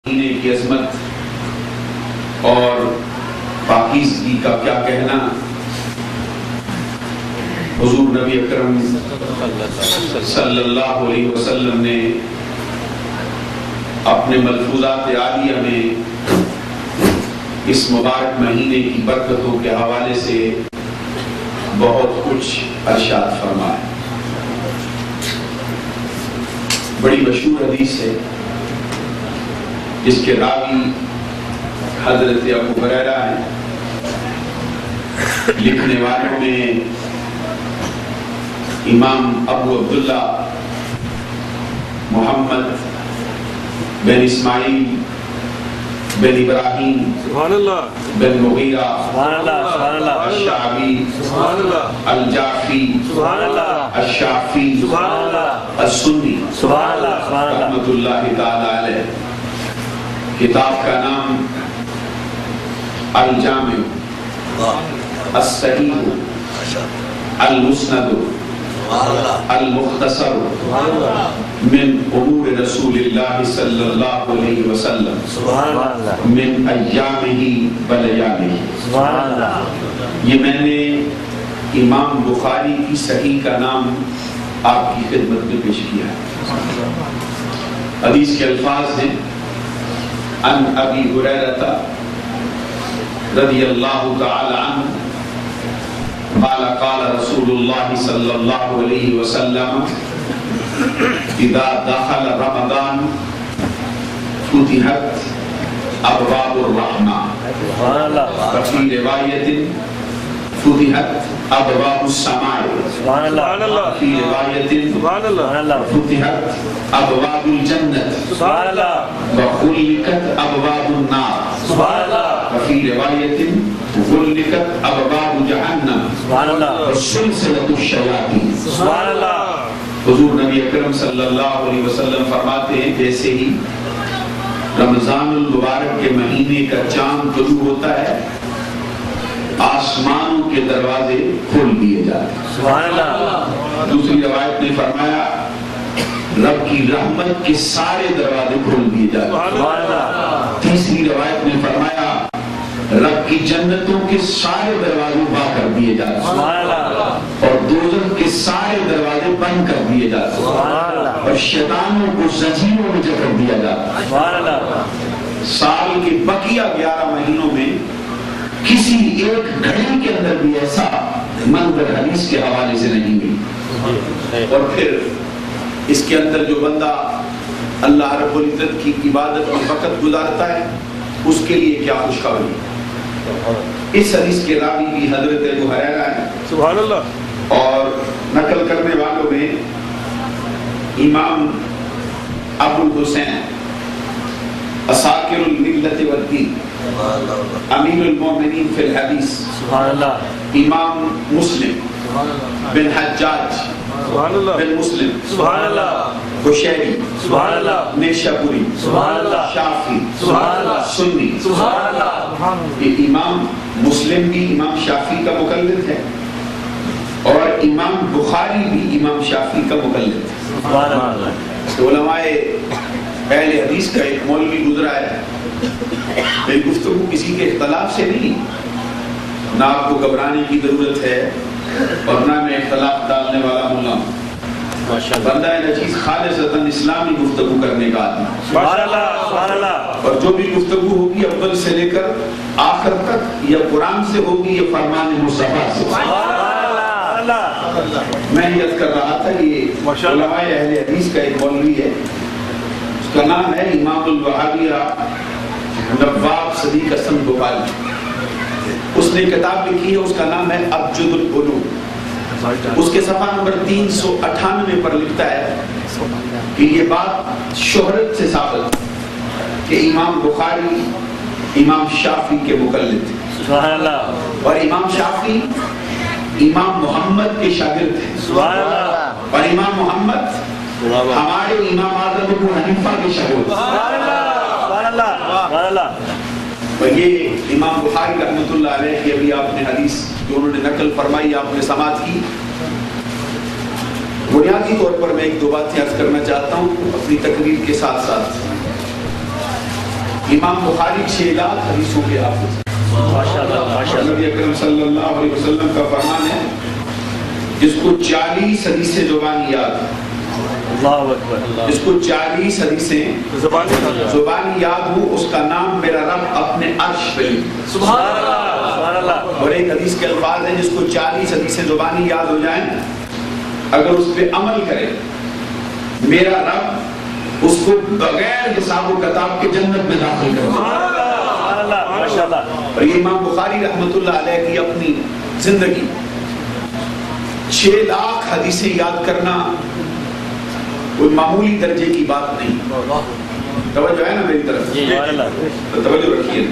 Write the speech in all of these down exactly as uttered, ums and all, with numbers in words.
مہینے کی عظمت اور پاکیزگی کا کیا کہنا. حضور نبی اکرم صلی اللہ علیہ وسلم نے اپنے ملفوظات عالیہ میں اس مبارک مہینے کی برکتوں کے حوالے سے بہت کچھ ارشاد فرمایا. بڑی مشہور حدیث ہے جس کے راوی حضرت ابو ہریرہ ہیں. لکھنے والوں میں امام ابو عبداللہ محمد بن اسماعیل بن ابراہیم سبحان اللہ بن مغیرہ سبحان اللہ سبحان اللہ الشعبی سبحان اللہ الجعفی سبحان اللہ الشافی سبحان اللہ السنی سبحان اللہ سبحان اللہ رحمۃ اللہ تعالی علیہ. کتاب کا نام الجامع الصحیح المسند المختصر من امور رسول اللہ صلی اللہ علیہ وسلم سبحان اللہ من ایامہ و لیالہ. سبحان اللہ. یہ میں نے امام بخاری کی صحیح کا نام آپ کی خدمت میں پیش کیا ہے. حدیث کے الفاظ ہیں عن ابی ہریرہ رضی اللہ تعالی عنہ قال قال رسول اللہ صلی اللہ علیہ وسلم اذا دخل رمضان فتحت ابواب الرحمہ سبحان اللہ وفي رواية فتحت ابواب السماء سبحان اللہ وفي رواية سبحان اللہ فتحت ابواب الجنة سبحان اللہ وغلقت ابواب النار سبحان اللہ وفي رواية غلقت ابواب جہنم سبحان اللہ وسلسلة الشياطين. سبحان اللہ. حضور نبی اکرم صلی اللہ علیہ وسلم فرماتے ہیں جیسے ہی رمضان المبارک کے مہینے کا چاند طلوع ہوتا ہے آسمانوں کے دروازے کھول دیے جاتے ہیں. سبحان اللہ. دوسری روایت نے فرمایا رب کی رحمت کے سارے دروازے کھول دیے جاتے ہیں. سبحان اللہ. تیسری روایت نے فرمایا رب کی جنتوں کے سارے دروازے با کر دیے جاتے ہیں سبحان اللہ. اور دوزخ کے سارے دروازے بند کر دیے جاتے ہیں سبحان اللہ. اور شیطانوں کو زنجیروں میں جکڑ دیا جاتا ہے. سبحان اللہ. سال کے بقیہ گیارہ مہینوں میں کسی ایک گھڑی کے اندر بھی ایسا منظر حدیث کے حوالے سے نہیں ملی. اور پھر اس کے اندر جو بندہ اللہ رب العزت کی عبادت میں وقت گزارتا ہے اس کے لیے کیا خوشخبری. اس حدیث کے راوی بھی حضرت ابو ہریرہ ہیں سبحان اللہ. اور نقل کرنے والوں میں امام ابو الحسین اساکر الملت والدین امیر المومنین فی الحدیث سبحان اللہ. امام مسلم بن حجاج سبحان اللہ. بن مسلم سبحان اللہ. قشیری سبحان اللہ. نیشابوری سبحان اللہ. شافعی سبحان اللہ. سنی. سبحان اللہ. یہ امام مسلم بھی امام شافعی کا مقلد ہے اور امام بخاری بھی امام شافعی کا مقلد ہے. سبحان اللہ. تو علماء اہل حدیث کا ایک مولوی گزرا ہے. یہ گفتگو کسی کے اختلاف سے نہیں، نہ آپ کو گھبرانے کی ضرورت ہے اور نہ میں اختلاف ڈالنے والا ملا ہوں. بندہ ہے چیز خالصتاً اسلامی گفتگو کرنے کا آدمی. سبحان اللہ. سبحان اللہ. اور جو بھی گفتگو ہوگی اول سے لے کر آخر تک یا قرآن سے ہوگی یا فرمان مصطفیٰ سے. میں یاد کر رہا تھا یہ علماء اہل حدیث کا ایک مولوی ہے، اس کا نام ہے امام الوہابیہ نواب صدیق حسن گوپالی. اس نے کتاب لکھی ہے، اس کا نام ہے ابجد العلوم. اس کے صفحہ نمبر تین سو اٹھانوے پر لکھتا ہے کہ یہ بات شہرت سے ثابت کہ امام بخاری امام شافعی کے مقلد تھے. سبحان اللہ. اور امام شافعی امام محمد کے شاگرد تھے. سبحان اللہ. اور امام محمد ہمارے امام اعظم ابو حنیفہ کے شاگرد تھے. سبحان اللہ. سبحان اللہ. سبحان اللہ. اور یہ امام بخاری رحمۃ اللہ علیہ کی ابھی آپ نے حدیث جو انہوں نے نقل فرمائی آپ نے سماعت کی. بنیادی طور پر میں ایک دو باتیں عرض کرنا چاہتا ہوں اپنی تقریر کے ساتھ ساتھ. امام بخاری چھ لاکھ حدیثوں کے حافظ. نبی اکرم صلی اللہ علیہ وسلم کا فرمان ہے جس کو چالیس حدیثیں زبانی یاد جس کو چالیس حدیثیں زبانی یاد ہو اس کا نام میرا رب اپنے عرش پہ سبحان اللہ. اور ایک حدیث کے الفاظ ہیں جس کو چالیس حدیثیں زبانی یاد ہو جائیں اگر اس پہ عمل کرے میرا رب اس کو بغیر حساب و کتاب کے جنت میں داخل کرے. اور یہ امام بخاری رحمۃ اللہ علیہ کی اپنی زندگی چھ لاکھ حدیثیں یاد کرنا کوئی معمولی درجے کی بات نہیں. توجہ ہے نا میری طرف؟ توجہ رکھیے.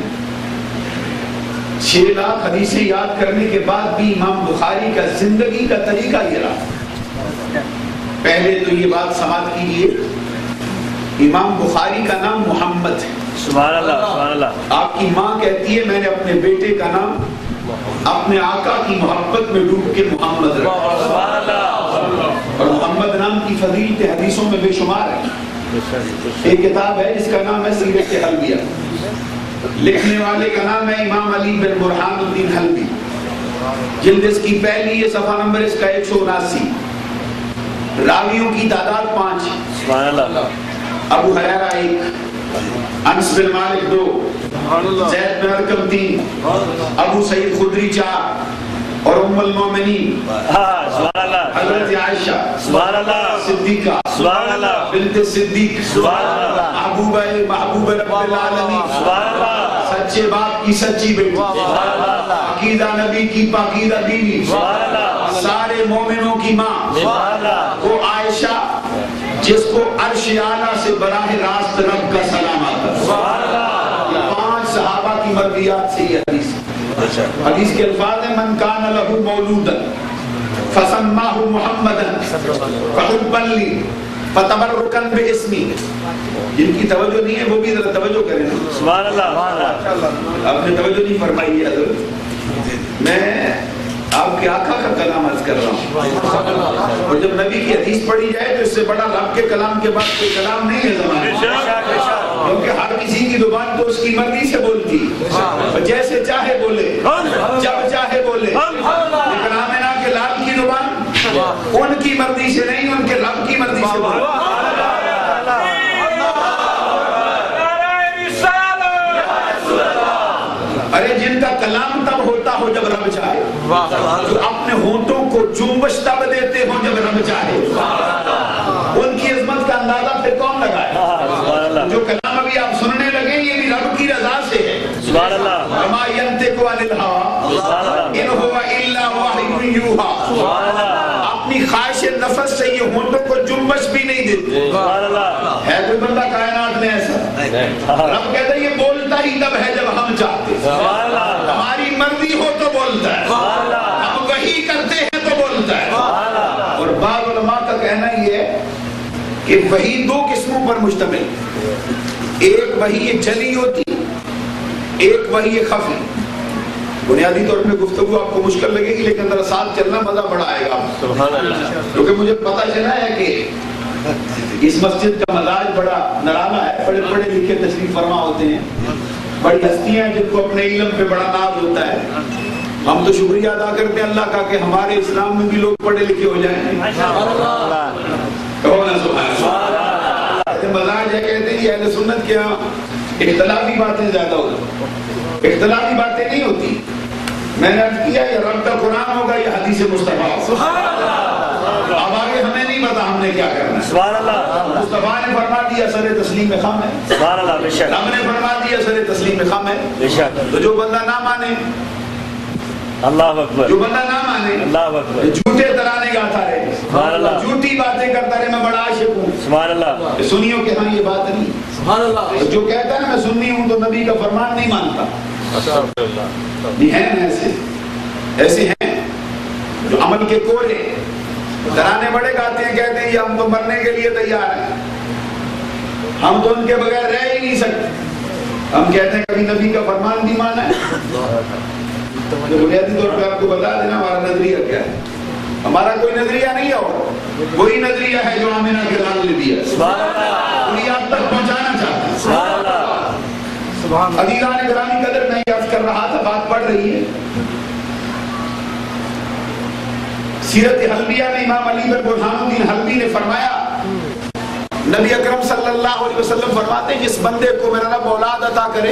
چھ لاکھ حدیثیں یاد کرنے کے بعد بھی امام بخاری کا زندگی کا طریقہ یہ رہا. پہلے تو یہ بات سماعت کیجیے امام بخاری کا نام محمد ہے. سبحان اللہ سبحان اللہ. آپ کی ماں کہتی ہے میں نے اپنے بیٹے کا نام اپنے آقا کی محبت میں ڈوب کے محمد رکھا. سبحان اللہ. اور محمد نام کی فضیلت حدیثوں میں بے شمار ہے. ایک کتاب ہے جس کا نام ہے سیرت حلبیہ. لکھنے والے کا نام ہے امام علی بن برہان الدین حلبی. جلد اس کی پہلی ہے صفحہ نمبر اس کا ایک سو اناسی. راویوں کی تعداد پانچ. سبحان اللہ. ابو ہریرہ ایک, انس بن مالک دو, زید بن ارقم تین, ابو سعید خدری چار اور ام المومنین حضرت عائشہ سبحان اللہ صدیقہ سبحان اللہ بنت صدیق سبحان اللہ محبوبہ محبوب رب العالمین سبحان اللہ سچے باپ کی سچی بیٹی سبحان اللہ عقیدہ نبی کی پاکیزہ بیوی سبحان اللہ سارے مومنوں کی ماں سبحان اللہ وہ عائشہ جس کو عرش اعلیٰ سے براہ راست رب کا سلام آتا ہے. سبحان اللہ. یہ پانچ صحابہ کی مرویات سے یہ حدیث حدیث کے الفاظ ہیں من کان لہ مولودا فسماہ محمدا فحبا لی فتبرکا باسمی. جن کی توجہ نہیں ہے وہ بھی ذرا توجہ کریں. سبحان اللہ. آپ نے توجہ نہیں فرمائی ہے حضرت. میں آپ کے آقا کا کلام عرض کر رہا ہوں اور جب نبی کی حدیث پڑھی جائے تو اس سے بڑا رب کے کلام کے بعد کوئی کلام نہیں ہے زمانے کیونکہ ہر کسی کی زبان تو اس کی مرضی سے بولتی جیسے چاہے بولے جب چاہے بولے. لیکن آمنہ کے لال کی زبان ان کی مرضی سے نہیں ان کے رب کی مرضی سے بولے. ارے جن کا کلام تب ہوتا ہو جب رب چاہے, جو اپنے ہونٹوں کو جنبش تب دیتے ہوں جب رب چاہے, ان کی عظمت کا اندازہ پھر کون لگائے؟ جو کلام ابھی آپ سننے لگے یہ بھی رب کی رضا سے ہے. سبحان اللہ. وما ينطق عن الهوى ان هو الا وحی یوحی. سبحان اللہ. اپنی خواہش نفس سے یہ ہونٹوں کو جنبش بھی نہیں دیتے. سبحان اللہ. ہے کوئی بندہ کائنات میں ایسا؟ رب کہتا ہے یہ بولتا ہی تب ہے جب ہم چاہتے. سبحان اللہ. ہماری مرضی ہو تو بولتا ہے, ہم وحی کرتے ہیں تو بولتا ہے. اور بعض علماء کا کہنا یہ ہے کہ وحی دو قسموں پر مشتمل. ایک وحی جلی ہوتی, ایک وحی خفی. بنیادی طور پہ گفتگو آپ کو مشکل لگے گی لیکن ذرا ساتھ چلنا مزہ بڑا آئے گا. کیونکہ مجھے پتا چلا ہے کہ اس مسجد کا مزاج بڑا نرالا ہے. بڑے بڑے لکھے تشریف فرما ہوتے ہیں, بڑی ہستیاں جن کو اپنے علم پہ بڑا ناز ہوتا ہے. ہم تو شکریہ ادا کرتے ہیں اللہ کا کہ ہمارے اسلام میں بھی لوگ پڑھے لکھے ہو جائیں. مزاج ہے کہتے ہیں اہل سنت کے یہاں اختلافی باتیں زیادہ ہوتی, اختلافی باتیں نہیں ہوتی. میں نے عرض کیا یہ رب کا قرآن ہوگا یہ حدیث مصطفیٰ. اب آگے ہمیں نہیں پتا ہم نے کیا کرنا ہے. سبحان اللہ. مصطفیٰ نے فرما دیا سر تسلیم خم ہے. سبحان اللہ. بے شک. رب نے فرما دیا سر تسلیم خم ہے. بے شک. تو جو بندہ نہ مانے, اللہ اکبر, جو بندہ نہ مانے, اللہ اکبر, جھوٹے ترانے گاتا رہے, سبحان اللہ, جھوٹی باتیں کرتا رہے میں بڑا عاشق ہوں, سبحان اللہ, سنیوں کہ ہاں یہ بات نہیں, سبحان اللہ. جو کہتا ہے نا میں سنی ہوں تو نبی کا فرمان نہیں مانتا. نہیں ہیں ایسے, ایسے ہیں جو عمل کے کورے ترانے بڑے گاتے ہیں, کہتے ہیں یہ ہم تو مرنے کے لیے تیار ہیں, ہم تو ان کے بغیر رہ ہی نہیں سکتے. ہم کہتے ہیں کبھی نبی کا فرمان نہیں مانا ہے. جو بنیادی طور پہ آپ کو بتا دینا ہمارا نظریہ کیا ہے. ہمارا کوئی نظریہ نہیں ہے, اور وہی نظریہ ہے جو آمنہ کے لال نے دیا, بنیاد تک پہنچانا چاہتے ہیں. عزیزان گرامی قدر، میں یہ عرض کر رہا تھا، بات پڑھ رہی ہے سیرت حلبیہ میں امام علی بن برہان الدین حلبی نے فرمایا، نبی اکرم صلی اللہ علیہ وسلم فرماتے ہیں جس بندے کو میرا رب اولاد عطا کرے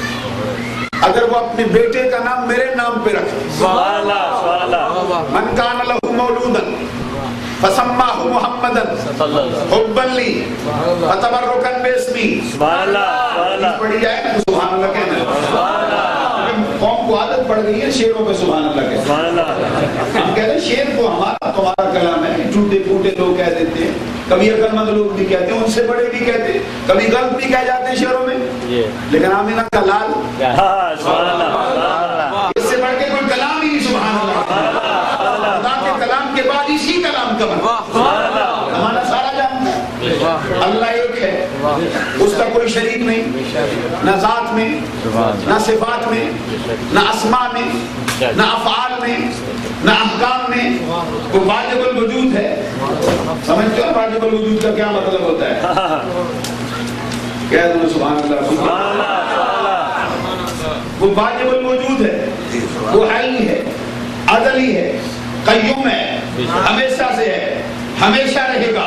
اگر وہ اپنے بیٹے کا نام میرے نام پہ رکھے، سبحان اللہ سبحان اللہ، من کان لہ مولودا فسماہ محمدا حبا لی فتبرکا باسمی، سبحان اللہ سبحان اللہ، پڑھی جائے نا سبحان اللہ کہنا، قوم کو عادت پڑ گئی ہے شیروں پہ سبحان اللہ کہنا، سبحان اللہ، ہم کہتے ہیں شیر تو ہمارا تمہارا کلام ہے، ٹوٹے پھوٹے لوگ کہہ دیتے ہیں، کبھی عقل مند لوگ بھی کہتے ہیں، ان سے بڑے بھی کہتے ہیں، کبھی غلط بھی کہہ جاتے ہیں شیروں میں، لیکن آمینہ کا لال سبحان اللہ، اس سے بڑھ کے کوئی کلام ہی نہیں، سبحان اللہ، خدا کے کلام کے بعد اسی کلام کا ہمارا سارا جانتا ہے، اللہ ایک ہے، اس کا کوئی شریک نہیں، نہ ذات میں، نہ صفات میں، نہ اسماء میں، نہ افعال میں، نہ احکام میں، وہ واجب الوجود ہے، سمجھتے ہو واجب الوجود کا کیا مطلب ہوتا ہے؟ کہہ دو سبحان اللہ، سبحان اللہ، وہ واجب الوجود ہے، وہ حی ہے، عدلی ہے، قیوم ہے، ہمیشہ سے ہے، ہمیشہ رہے گا،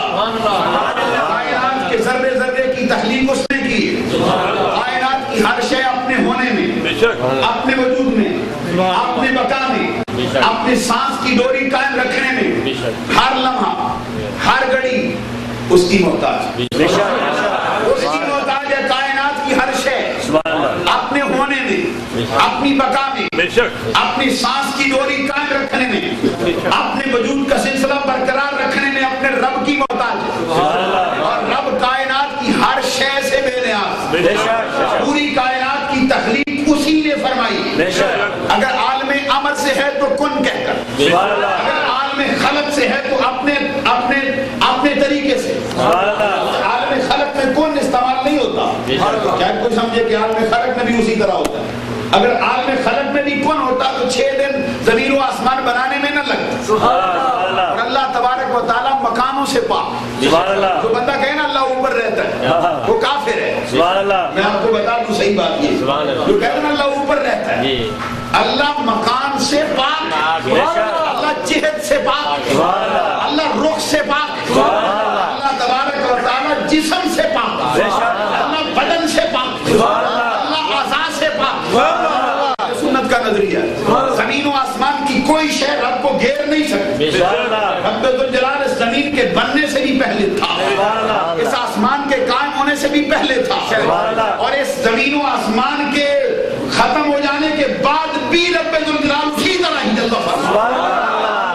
کائنات کے ذرے ذرے کی تخلیق اس نے کی ہے، کائنات کی ہر شے اپنے ہونے میں، اپنے وجود میں، اپنے بقا میں، اپنے سانس کی ڈوری قائم رکھنے میں، ہر لمحہ ہر گھڑی اس کی محتاج، اس کی محتاج ہے کائنات کی ہر شے اپنے ہونے میں، اپنی بقا میں، اپنی سانس کی ڈوری قائم رکھنے میں، اپنے وجود کا سلسلہ برقرار رکھنے میں اپنے رب کی محتاج ہے، اور رب کائنات کی ہر شے سے بے نیاز، پوری کائنات کی تخلیق اسی نے فرمائی، اگر عالم امر سے ہے تو کن کہہ کر، اگر عالم خلق سے ہے تو اپنے اپنے اپنے طریقے سے، عالم خلق میں کن استعمال نہیں ہوتا، کیا کوئی سمجھے کہ عالم خلق میں بھی اسی طرح ہوتا ہے، اگر عالم خلق میں بھی کن ہوتا تو چھ دن زمین و آسمان بنانے میں نہ لگتا، اور اللہ تبارک و تعالیٰ مکانوں سے پاک، جو بندہ کہے نا اللہ اوپر رہتا ہے وہ کافر ہے، میں آپ کو بتا دوں صحیح بات یہ، جو کہتے ہیں اللہ اوپر رہتا ہے، اللہ مکان سے پاک، اللہ جہت سے پاک، اللہ رخ سے پاک، اللہ تبارک و تعالیٰ جسم سے پاک، اللہ بدن سے پاک، اللہ اعضاء سے پاک، سنت کا نظریہ، زمین و آسمان کی کوئی شے رب کو گھیر نہیں سکتی، رب ذوالجلال اس زمین کے بننے سے بھی پہلے تھا، اس آسمان کے قائم ہونے سے بھی پہلے تھا، اور اس زمین و آسمان کے ختم ہو جانے کے بعد بھی رب ذوالجلال اسی طرح ہی جلوہ فرماتا ہے۔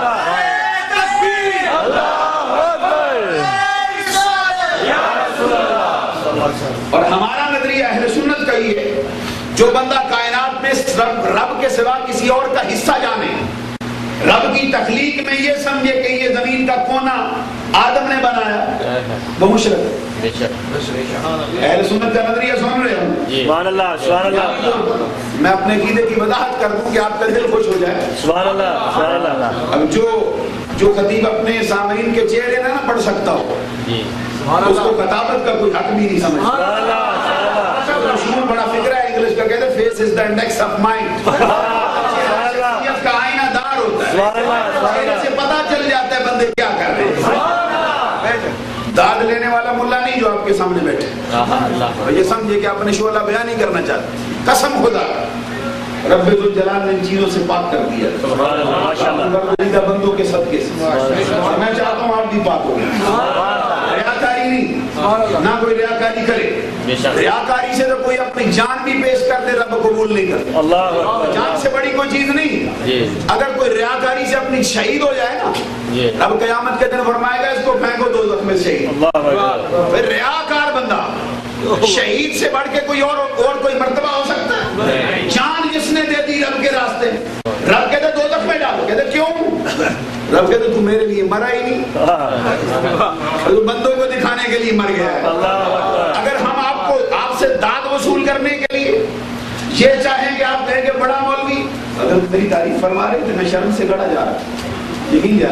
اور ہمارا نظریہ اہل سنت کا یہ ہے، جو بندہ کائنات میں رب, رب کے سوا کسی اور کا حصہ جانے، رب کی تخلیق میں یہ سمجھے کہ یہ زمین کا کونا آدم نے بنایا، وہ مشرک ہے۔ اہل سنت کا نظریہ سن رہے ہوں؟ سبحان اللہ سبحان اللہ، میں اپنے عقیدے کی وضاحت کر دوں کہ آپ کا دل خوش ہو جائے۔ سبحان اللہ سبحان اللہ۔ اب جو جو خطیب اپنے سامعین کے چہرے نہ پڑھ سکتا ہو، اس کو خطابت کا کوئی حق بھی نہیں سمجھتا۔ مشہور بڑا فکرہ ہے انگلش کا، کہتے ہیں face is the index of mind, شخصیت کا آئینہ دار ہوتا ہے، چہرے سے پتہ چل جاتا ہے بندے کیا کر رہے ہیں۔ داد لینے والا ملا نہیں جو آپ کے سامنے بیٹھے، یہ سمجھے کہ آپ نے شعلہ بیان نہیں کرنا چاہتے، قسم خدا رب ذوالجلال نے ان چیزوں سے پاک کر دیا، ماشاءاللہ بندوں کے صدقے سے۔ میں چاہتا ہوں آپ بھی پاک ہو گئے، ریاکاری نہیں، نہ کوئی ریاکاری کرے، ریاکاری سے تو کوئی اپنی جان بھی پیش کر دے رب قبول نہیں کرتا، جان سے بڑی کوئی چیز نہیں۔ اگر کوئی ریاکاری سے اپنی شہید ہو جائے نا، رب قیامت کے دن فرمائے گا اس کو پھینکو دوزخ میں شہید۔ پھر ریاکار بندہ شہید سے بڑھ کے کوئی اور اور کوئی مرتبہ ہو سکتا ہے؟ جان جس نے دے دی رب کے راستے، رب کہتے دوزخ میں ڈالو، کہتے کیوں؟ رب کہتے تو میرے لیے مرا ہی نہیں، تو بندوں کو دکھانے کے لیے مر گیا ہے۔ اگر ہم آپ کو آپ سے داد وصول کرنے کے لیے یہ چاہیں کہ آپ کہیں کہ بڑا مولوی، اگر میری تعریف فرما رہے تو میں شرم سے گڑا جا رہا ہوں، یقین جائیں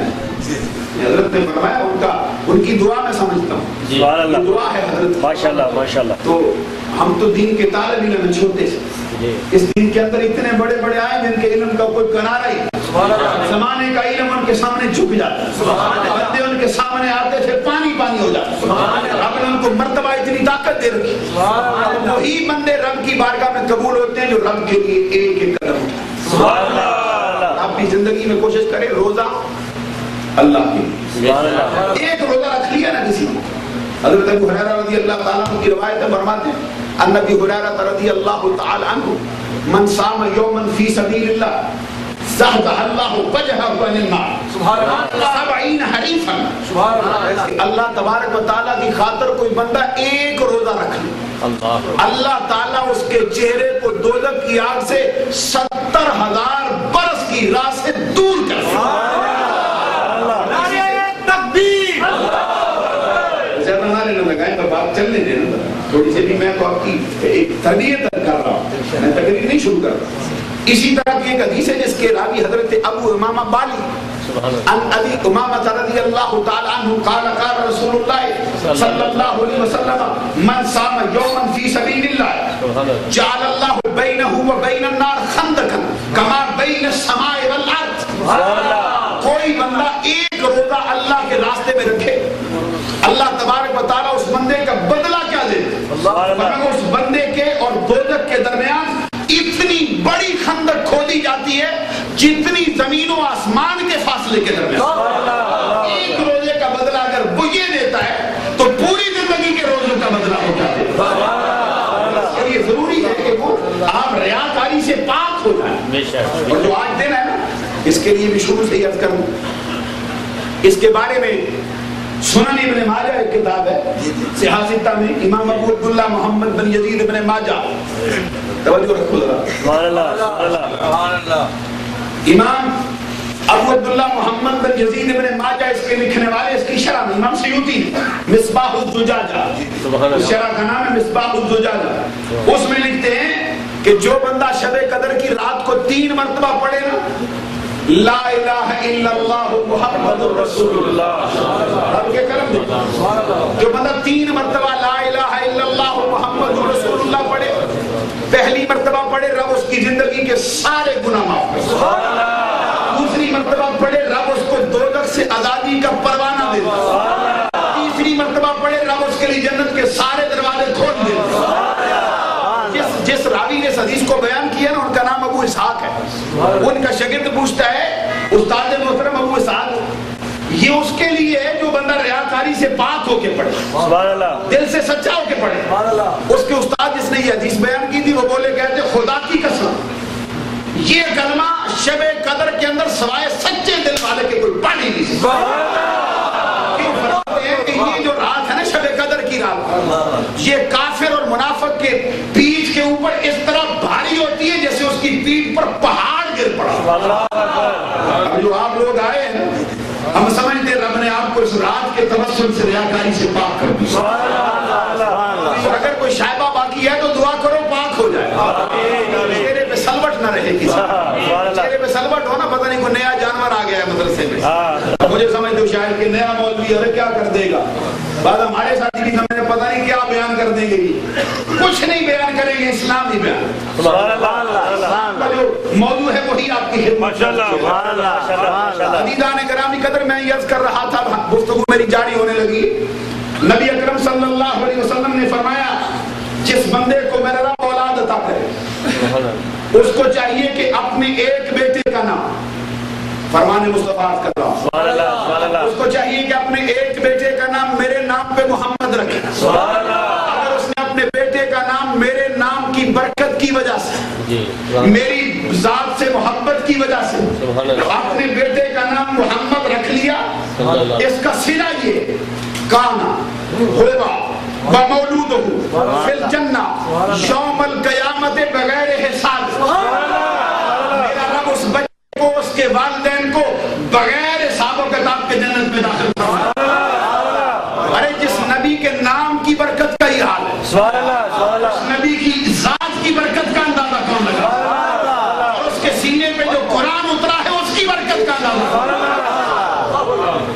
حضرت نے فرمایا ان کا ان کی دعا میں سمجھتا ہوں، سبحان اللہ، دعا ہے حضرت، ماشاءاللہ ماشاءاللہ۔ تو ہم تو دین کے طالب علم ہیں چھوٹے سے، اس دین کے اندر اتنے بڑے بڑے آئے جن کے علم کا کوئی کنارہ ہی، زمانے کا علم ان کے سامنے جھک جاتا ہے، بندے ان کے سامنے آتے تھے پانی پانی ہو جاتا، آپ نے ان کو مرتبہ اتنی طاقت دے رکھی، وہی بندے رب کی بارگاہ میں قبول ہوتے ہیں جو رب کے لیے ایک ایک قدم اٹھائے۔ آپ کی زندگی میں کوشش کریں روزہ اللہ کی، ایک روزہ رکھ لیا نا کسی نے۔ حضرت ابو ہریرہ رضی اللہ تعالیٰ عنہ کی روایت میں فرماتے ہیں ان ابی ہریرہ رضی اللہ تعالیٰ عنہ من صام یوما فی سبیل اللہ زحزح اللہ وجہہ عن النار سبعین حریفا۔ اللہ تبارک و تعالیٰ کی خاطر کوئی بندہ ایک روزہ رکھ لے، اللہ تعالیٰ اس کے چہرے کو دوزخ کی آگ سے ستر ہزار برس کی راہ سے دور کر دے۔ زیادہ نعرے نہ لگائیں تو بات چلنے دیں نا، تھوڑی سی بھی میں تو آپ کی ایک تربیت کر رہا ہوں، میں تقریر نہیں شروع کر رہا۔ اسی طرح کی ایک حدیث ہے جس کے راوی حضرت ابو امامہ بالی ان ابی امامہ رضی اللہ تعالی عنہ قال قال رسول اللہ صلی اللہ علیہ وسلم من صام یوما فی سبیل اللہ جعل اللہ بینہ و بین النار خندقا کما بین السماء والارض۔ کوئی بندہ ایک روزہ اللہ کے راستے میں رکھے، اللہ تبارک و تعالیٰ اس بندے کا بدلہ کیا دے، اس بندے کے اور دوزخ کے درمیان اتنی بڑی خندق کھودی جاتی ہے جتنی زمین و آسمان کے فاصلے کے درمیان۔ ایک روزے کا بدلہ اگر وہ یہ دیتا ہے تو پوری زندگی کے روزوں کا بدلہ ہو جاتا ہے۔ یہ ضروری ہے کہ وہ آپ ریاکاری سے پاک ہو جائیں، اور جو آج دن ہے نا اس کے لیے بھی شروع سے عرض کروں، اس کے بارے میں سنن ابن ماجہ ایک کتاب ہے صحاح ستہ میں، امام ابو عبداللہ محمد بن یزید ابن ماجہ، توجہ رکھو ذرا، سبحان اللہ سبحان اللہ۔ امام ابو عبداللہ محمد بن یزید ابن ماجہ اس کے لکھنے والے، اس کی شرح میں امام سیوطی مصباح الزجاجہ، اس شرح کا نام ہے مصباح الزجاجہ، اس میں لکھتے ہیں کہ جو بندہ شب قدر کی رات کو تین مرتبہ پڑھے نا لا الہ الا اللہ محمد رسول اللہ، رب کے کرم دے، جو بندہ تین مرتبہ لا الہ الا اللہ محمد رسول اللہ پڑھے، پہلی مرتبہ پڑھے رب اس کی زندگی کے سارے گناہ معاف کرے، دوسری مرتبہ پڑھے رب اس کو دوزخ سے آزادی کا پروانہ دے، تیسری مرتبہ پڑھے رب اس کے لیے جنت کے سارے دروازے کھول دے۔ جس جس راوی نے اس حدیث کو بیان کیا نا ان کا نام ابو اسحاق ہے، ان کا شاگرد پوچھتا ہے استاد محترم ابو اسحاق یہ اس کے لیے ہے جو بندہ ریاکاری سے پاک ہو کے پڑھے، دل سے سچا ہو کے پڑھے۔ اس کے استاد جس نے یہ حدیث بیان کی تھی وہ بولے کہتے خدا کی قسم یہ کلمہ شب قدر کے اندر سوائے سچے دل والے کے کوئی پڑھ ہی نہیں سکتا۔ یہ جو رات ہے نا شب قدر کی رات، یہ کافر اور منافق کے پیٹھ کے اوپر اس طرح بھاری ہوتی ہے جیسے اس کی پیٹھ پر پہاڑ گر پڑا۔ اب جو آپ لوگ آئے ہیں ہم سمجھتے رب نے آپ کو اس رات کے تبسم سے ریاکاری سے پاک کر دیا، اور اگر کوئی شائبہ باقی ہے تو دعا کرو پاک ہو جائے، چہرے پہ سلوٹ نہ رہے کسی، چہرے پہ سلوٹ ہو نا پتہ نہیں کوئی نیا جانور آ گیا ہے مدرسے میں، مجھے سمجھتے ہو شاید کہ نیا مولوی ہے کیا کر دے گا، بعد ہمارے ساتھی بھی سمجھتے پتہ نہیں کیا بیان کر دیں گے، کچھ نہیں بیان کریں گے، اسلام ہی بیان، موضوع ہے وہی آپ کی خدمت۔ عزیزان گرامی قدر میں عرض کر رہا تھا، گفتگو میری جاری ہونے لگی، نبی اکرم صلی اللہ علیہ وسلم نے فرمایا جس بندے کو میرا رب اولاد عطا کرے اس کو چاہیے کہ اپنے ایک بیٹے کا نام، فرمان مصطفیٰ کر رہا ہوں، اس کو چاہیے کہ اپنے ایک بیٹے کا نام میرے نام پہ محمد رکھے، اگر اس نے اپنے بیٹے کا نام میرے نام کی برکت کی وجہ سے، میری ذات سے محبت کی وجہ سے اپنے بیٹے کا نام محمد رکھ لیا، اس کا صلہ یہ کانا ہوگا بمولودہ فی الجنہ یوم القیامت بغیر حساب، میرا رب اس بچے کو اس کے والدین کو بغیر حساب و کتاب کے جنت میں داخل کرنا۔ ارے جس نبی کے نام کی برکت کا ہی حال ہے، اس نبی کی ذات کی برکت کا اندازہ کون لگا، اور اس کے سینے پہ جو قرآن اترا ہے اس کی برکت کا اندازہ،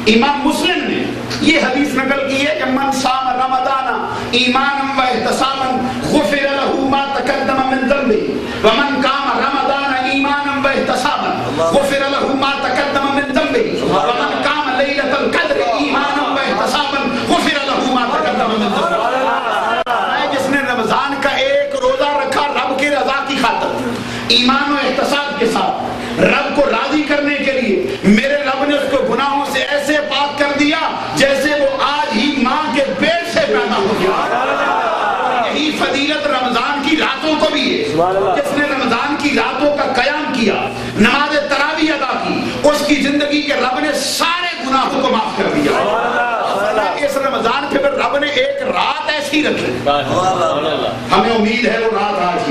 امام مسلم نے یہ حدیث نقل کی ہے کہ من صام رمضان ایمانا و احتسابا غفر له ما تقدم من ذنبه ومن قام رمضان ایمانا و احتسابا غفر له ما تقدم من ذنبه ومن قام لیلۃ القدر ایمانا و احتسابا غفر له ما تقدم من ذنبه. جس نے رمضان کا ایک روزہ رکھا رب کی رضا کی خاطر ایمان و احتساب کے ساتھ رب کو راضی کرنے کے لیے، میرے رب نے اس کو گناہوں سے ایسے پاک کر دیا جیسے وہ آج ہی ماں کے پیٹ سے پیدا ہو گیا. یہی فضیلت رمضان کی راتوں کو بھی ہے. جس نے رمضان کی راتوں کا قیام کیا، نماز تراویح ادا کی، اس کی زندگی کے رب نے سارے گناہوں کو معاف کر دیا. اس رمضان پہ رب نے ایک رات ایسی رکھی، ہمیں امید ہے وہ رات آج ہی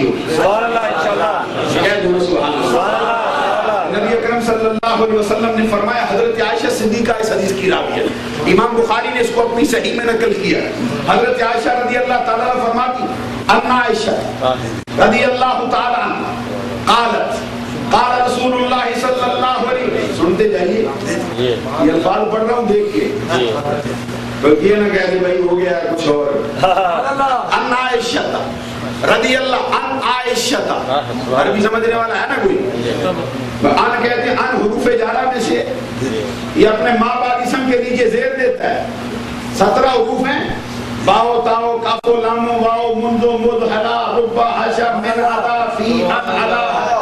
ہو. نبی اکرم صلی اللہ علیہ وسلم نے فرمایا، حضرت عائشہ صدیقہ اس حدیث کی راوی ہے، امام بخاری نے اس کو اپنی صحیح میں نقل کیا. حضرت عائشہ رضی اللہ تعالیٰ عنہ فرماتی، ان عائشہ رضی اللہ تعالیٰ عنہ قالت قال رسول اللہ صلی اللہ علیہ وسلم. سنتے جائیے، یہ الفاظ پڑھ رہا ہوں دیکھ کے، تو یہ نہ کہہ دے بھائی ہو گیا کچھ اور. ان عائشہ رضی اللہ ان عائشہ، عربی سمجھنے والا ہے نا کوئی؟ ان کہتے ہیں ان حروف جارہ میں سے، یہ اپنے ماں باپ اسم کے نیچے زیر دیتا ہے. سترہ حروف ہیں، باؤ تاؤ کافو لامو واؤ منذو مد حلا ربا حشر من عدا فی ان علا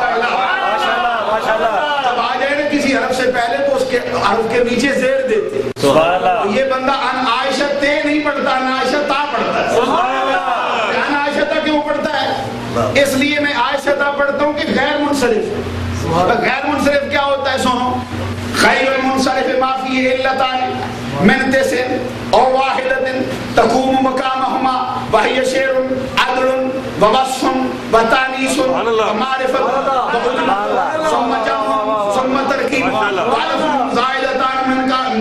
جب آ جائے نا کسی حرف سے پہلے تو اس کے حرف کے نیچے زیر دیتے. یہ بندہ ان عائشہ تے نہیں پڑھتا، ان عائشہ تا پڑھتا ہے. ان عائشہ تا کیوں پڑھتا ہے؟ اس لیے میں عائشہ تا پڑھتا ہوں کہ غیر منصرف. غیر منصرف کیا ہوتا ہے؟ سنو، خیر المنصرف ما فی علتان من تسن او واحدۃ تقوم مقامہما وہی شعر عدل ووصف وتانیث ومعرفۃ ثم جمع ثم ترکیب والف زائدتان من کان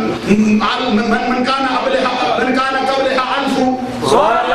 من کان قبلها من کان قبلها الف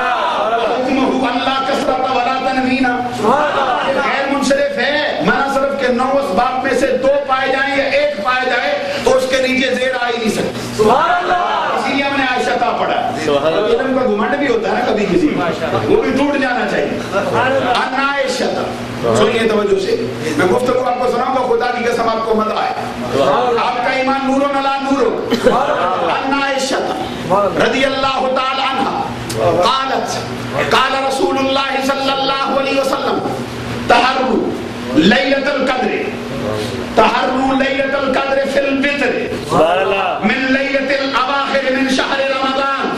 حکمہ اللہ کثرت ولا تنوین. غیر منصرف ہے مانا صرف کہ نو اسباب میں سے دو پائے جائیں یا ایک پائے جائے تو اس کے نیچے زیر آ ہی نہیں سکتی. اسی لیے ہم نے عائشہ تا پڑھا. علم کا گھمنڈ بھی ہوتا ہے نا کبھی کسی، وہ بھی ٹوٹ جانا چاہیے. ان عائشہ تا، سنیے توجہ سے، میں گفتگو آپ کو سناؤں گا، خدا کی قسم آپ کو مزہ آئے، آپ کا ایمان نور و نلا نور ہو. ان عائشہ تا رضی اللہ تعالی عنہ قالت قال رسول اللہ صلی اللہ علیہ وسلم تحروا لیلۃ القدر تحروا لیلۃ القدر فی الفطر من لیلۃ الاواخر من شہر رمضان.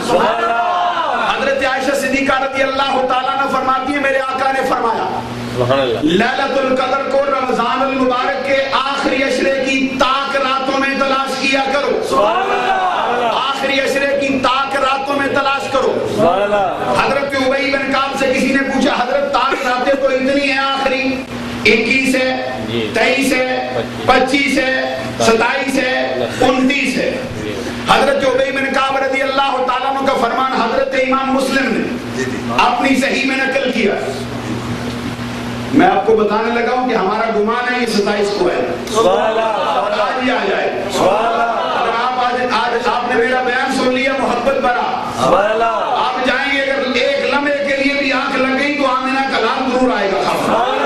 حضرت عائشہ صدیقہ رضی اللہ تعالیٰ عنہ فرماتی ہے، میرے آقا نے فرمایا لیلۃ القدر کو رمضان المبارک کے آخری عشرے کی تاک راتوں میں تلاش کیا کرو. آخری عشرے کی تاک راتوں میں تلاش کرو. حضرت ابی بن کعب سے کسی نے پوچھا، حضرت تاک راتیں تو اتنی ہیں، آخری اکیس ہے، تیئیس ہے، پچیس ہے، ستائیس ہے، انتیس ہے. حضرت ابی بن کعب رضی اللہ تعالیٰ عنہ کا فرمان حضرت امام مسلم نے اپنی صحیح میں نقل کیا. میں آپ کو بتانے لگا ہوں کہ ہمارا گمان ہے یہ ستائیس کو ہے، آج ہی آ جائے. اگر آپ آج آج آپ نے میرا بیان سن لیا محبت برا، آپ جائیں گے، اگر ایک لمحے کے لیے بھی آنکھ لگ گئی تو آمینہ کلام ضرور آئے گا.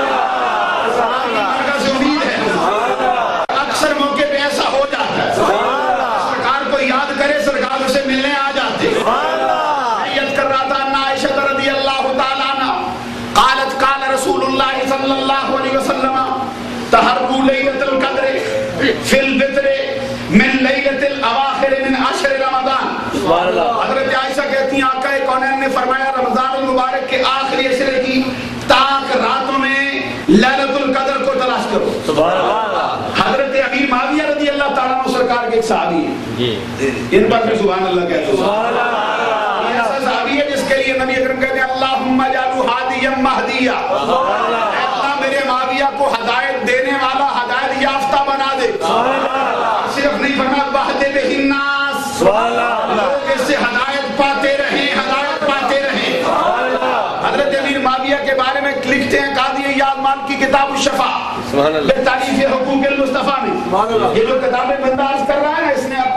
سے امید ہے، اکثر موقع پہ ایسا ہو جاتا ہے، سرکار کو یاد کرے، سرکار اسے ملنے آ جاتے. یاد کر رہا تھا، انا عائشہ رضی اللہ تعالیٰ عنہ قالت قال رسول اللہ صلی اللہ علیہ وسلم تحروا لیلۃ القدر فی الفطر من لیلۃ الاواخر من عشر رمضان. حضرت عائشہ کہتی ہیں آقا کونین نے فرمایا رمضان المبارک کے آخری عشرے کی تاک راتوں میں لیلۃ القدر کو تلاش کرو. حضرت امیر معاویہ رضی اللہ تعالیٰ عنہ سرکار کے ایک صحابی ہیں، ان پر بھی سبحان اللہ کہتے ہیں. یہ ایسا صحابی ہے جس کے لیے نبی اکرم کہتے ہیں اللہم اجعلہ ہادیا مہدیا، اللہ میرے معاویہ کو ہدایت دینے والا، ہدایت یافتہ بنا دے. صرف نہیں فرمایا بہدے بہ الناس، لوگ اس سے ہدایت پاتے رہیں، ہدایت پاتے رہیں. حضرت امیر معاویہ کے بارے میں لکھتے ہیں قاضی ایاز مال کی کتاب الشفا بے تعریف حقوق المصطفیٰ میں، یہ جو کتابیں بنداز کر رہا ہے اس نے آپ اپنے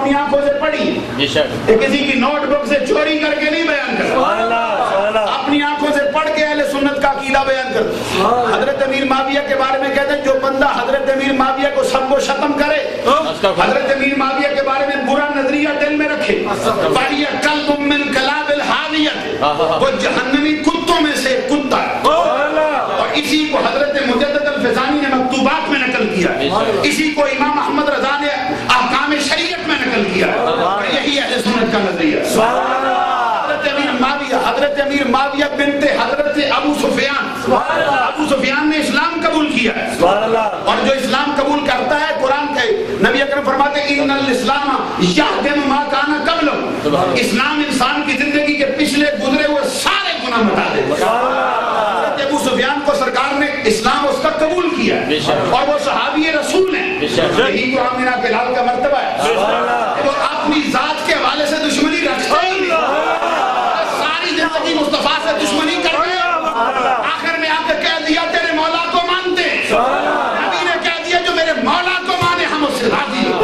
اپنی آنکھوں سے پڑھی، یہ کسی کی نوٹ بک سے چوری کر کے نہیں بیان کرتا، اپنی آنکھوں سے پڑھ کے اہل سنت کا عقیدہ بیان کرتا۔ حضرت امیر معاویہ کے بارے میں کہتے ہیں جو بندہ حضرت امیر معاویہ کو سب کو ختم کرے، حضرت امیر معاویہ کے بارے میں برا نظریہ دل میں رکھے، فَهِيَ كَلْبٌ مِّن كَلَابِ الْحَاوِيَةِ، وہ جہنمی کتوں میں سے کتا ہے۔ اور اسی کو حضرت مجدد الفسانی نے مکتوبات میں نقل کیا ہے، اسی کو امام احمد رضا نے احکام شریعت میں نقل کیا ہے، اور یہی اہل سنت کا نظریہ ہے۔ حضرت امیر معاویہ حضرت امیر معاویہ بنت حضرت ابو سفیان، ابو سفیان نے اسلام قبول کیا ہے، اور جو اسلام قبول کرتا ہے قرآن کے نبی اکرم فرماتے ہیں ان الاسلام یہدم ما کان قبلہ، اسلام انسان کی زندگی کے پچھلے گزرے ہوئے سارے گناہ مٹا دے۔ حضرت ابو سفیان کو سرکار نے اسلام اس کا قبول کیا ہے، اور وہ صحابی رسول ہیں، یہی تو آمنہ بلال کا مرتبہ ہے۔ وہ اپنی ذات کے حوالے سے دشمنی رکھتے ہی نہیں، ساری زندگی مصطفیٰ سے دشمنی کرتے ہیں، آخر میں آپ نے کہہ دیا تیرے مولا کو مانتے، نبی نے کہہ دیا جو میرے مولا کو مانے ہم اس سے راضی ہیں۔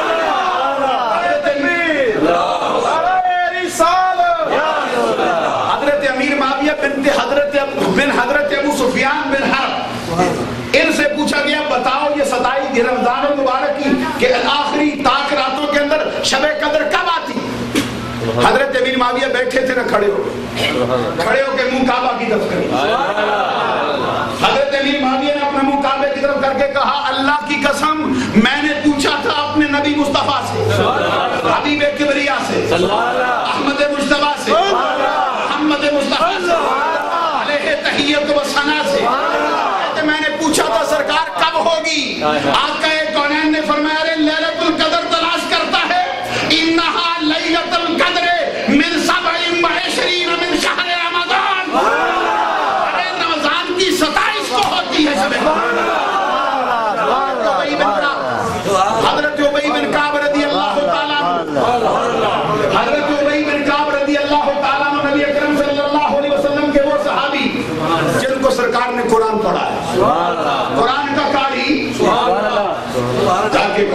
حضرت امیر معاویہ بنت حضرت بن حضرت ابو سفیان بن حرب، ان سے پوچھا گیا بتاؤ یہ ستائیس رمضان المبارک کی کہ آخری تاک راتوں کے اندر شب قدر کب آتی؟ حضرت امیر معاویہ بیٹھے تھے نہ کھڑے ہو، کھڑے ہو کے منہ کعبہ کی طرف کرے۔ حضرت امیر معاویہ نے اپنا منہ کعبے کی طرف کر کے کہا اللہ کی قسم میں نے پوچھا تھا اپنے نبی مصطفیٰ سے، حبیب کبریا سے، احمد مجتبیٰ سے، محمد مصطفیٰ سے، علیہ تحیت و ثنا سے، میں نے پوچھا تھا سرکار کب ہوگی؟ آقا کونین نے فرمایا ارے لیلۃ القدر تلاش کرتا ہے، انہا لیلۃ القدر من سبع و عشرین من شہر رمضان، ارے رمضان کی ستائیس کو ہوتی ہے شب حضرت ابی بن کعب رضی اللہ تعالیٰ حضرت ابی بن کعب رضی اللہ تعالیٰ نبی اکرم صلی اللہ علیہ وسلم کے وہ صحابی جن کو سرکار نے قرآن پڑھا ہے، قرآن کا قاری جا کے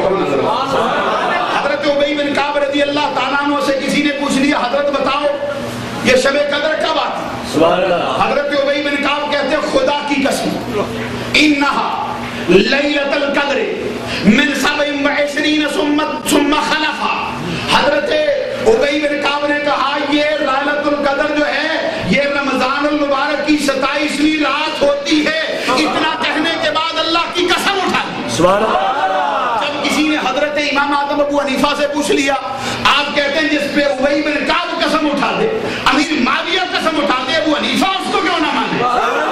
حضرت ابی بن کعب رضی اللہ تعالیٰ عنہ سے کسی نے پوچھ لیا حضرت بتاؤ یہ شب قدر کب آتی؟ حضرت ابی بن کعب کہتے ہیں خدا کی قسم انہا لیلۃ القدر من سبع و عشرین ثم خلفا، حضرت ابی بن کعب نے کہا یہ لیلۃ القدر جو ہے یہ رمضان المبارک کی ستائیسویں رات ہوتی ہے، اتنا کہنے کے بعد اللہ کی قسم اٹھا دی۔ جب کسی نے حضرت امام اعظم ابو حنیفہ سے پوچھ لیا آپ کہتے ہیں جس پہ ابی بن کعب قسم اٹھا دے امیر معاویہ قسم اٹھا دے ابو حنیفہ اس کو کیوں نہ مانے؟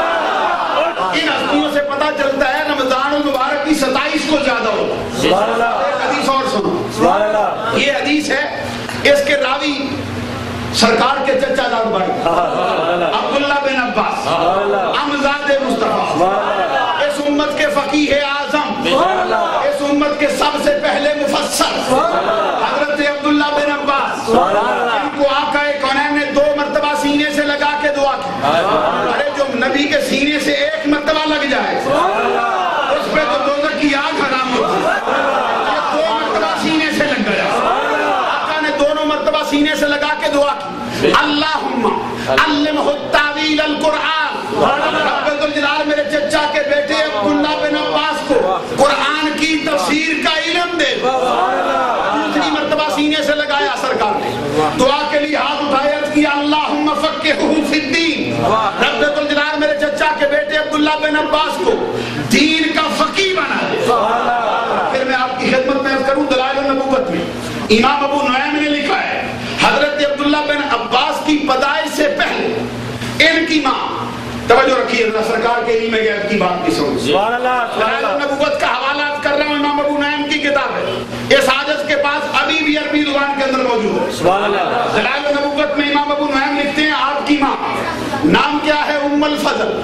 ان ہستیوں سے پتہ چلتا ہے رمضان المبارک کی ستائیس کو زیادہ ہوتا ہے۔ ایک حدیث اور سنو، یہ حدیث ہے اس کے راوی سرکار کے چچا داد بھائی عبداللہ بن عباس امزاد مصطفیٰ، اس امت کے فقیہ اعظم، اس امت کے سب سے پہلے مفسر حضرت عبداللہ بن عباس، ان کو آقا کونین نے دو مرتبہ سینے سے لگا کے دعا کی، ارے جو نبی کے سینے سے ایک مرتبہ لگ جائے اس پہ تو دوزخ کی آگ حرام ہوتی ہے، یہ دو مرتبہ سینے سے لگ گیا، آقا نے دونوں مرتبہ سینے سے لگا کے دعا کی اللہم علمہ التاویل القرآن، رب ذوالجلال میرے چچا کے بیٹے عبداللہ بن عباس کو قرآن کی تفسیر کا علم دے۔ دوسری مرتبہ سینے سے لگایا سرکار نے، دعا کے لیے ہاتھ اٹھائے عرض کیا اللہم فقہہ فی الدین، رب ذوالجلال میرے چچا کے بیٹے عبداللہ بن عباس کو دین کا فقیہ بنا دے۔ پھر میں آپ کی خدمت میں عرض کروں دلائل النبوت میں امام ابو نعیم نے لکھا ہے حضرت عبداللہ بن عباس کی پیدائش سے پہلے ان کی ماں، توجہ رکھیے ذرا سرکار کے علم غیب کی بات کی سمجھ، دلائل النبوت کا حوالہ کر رہا ہوں امام ابو نعیم کی کتاب ہے، اس حاجت کے پاس ابھی بھی عربی زبان کے اندر موجود ہے۔ دلائل النبوت میں امام ابو نعیم لکھتے ہیں آپ کی ماں نام کیا ہے ام الفضل،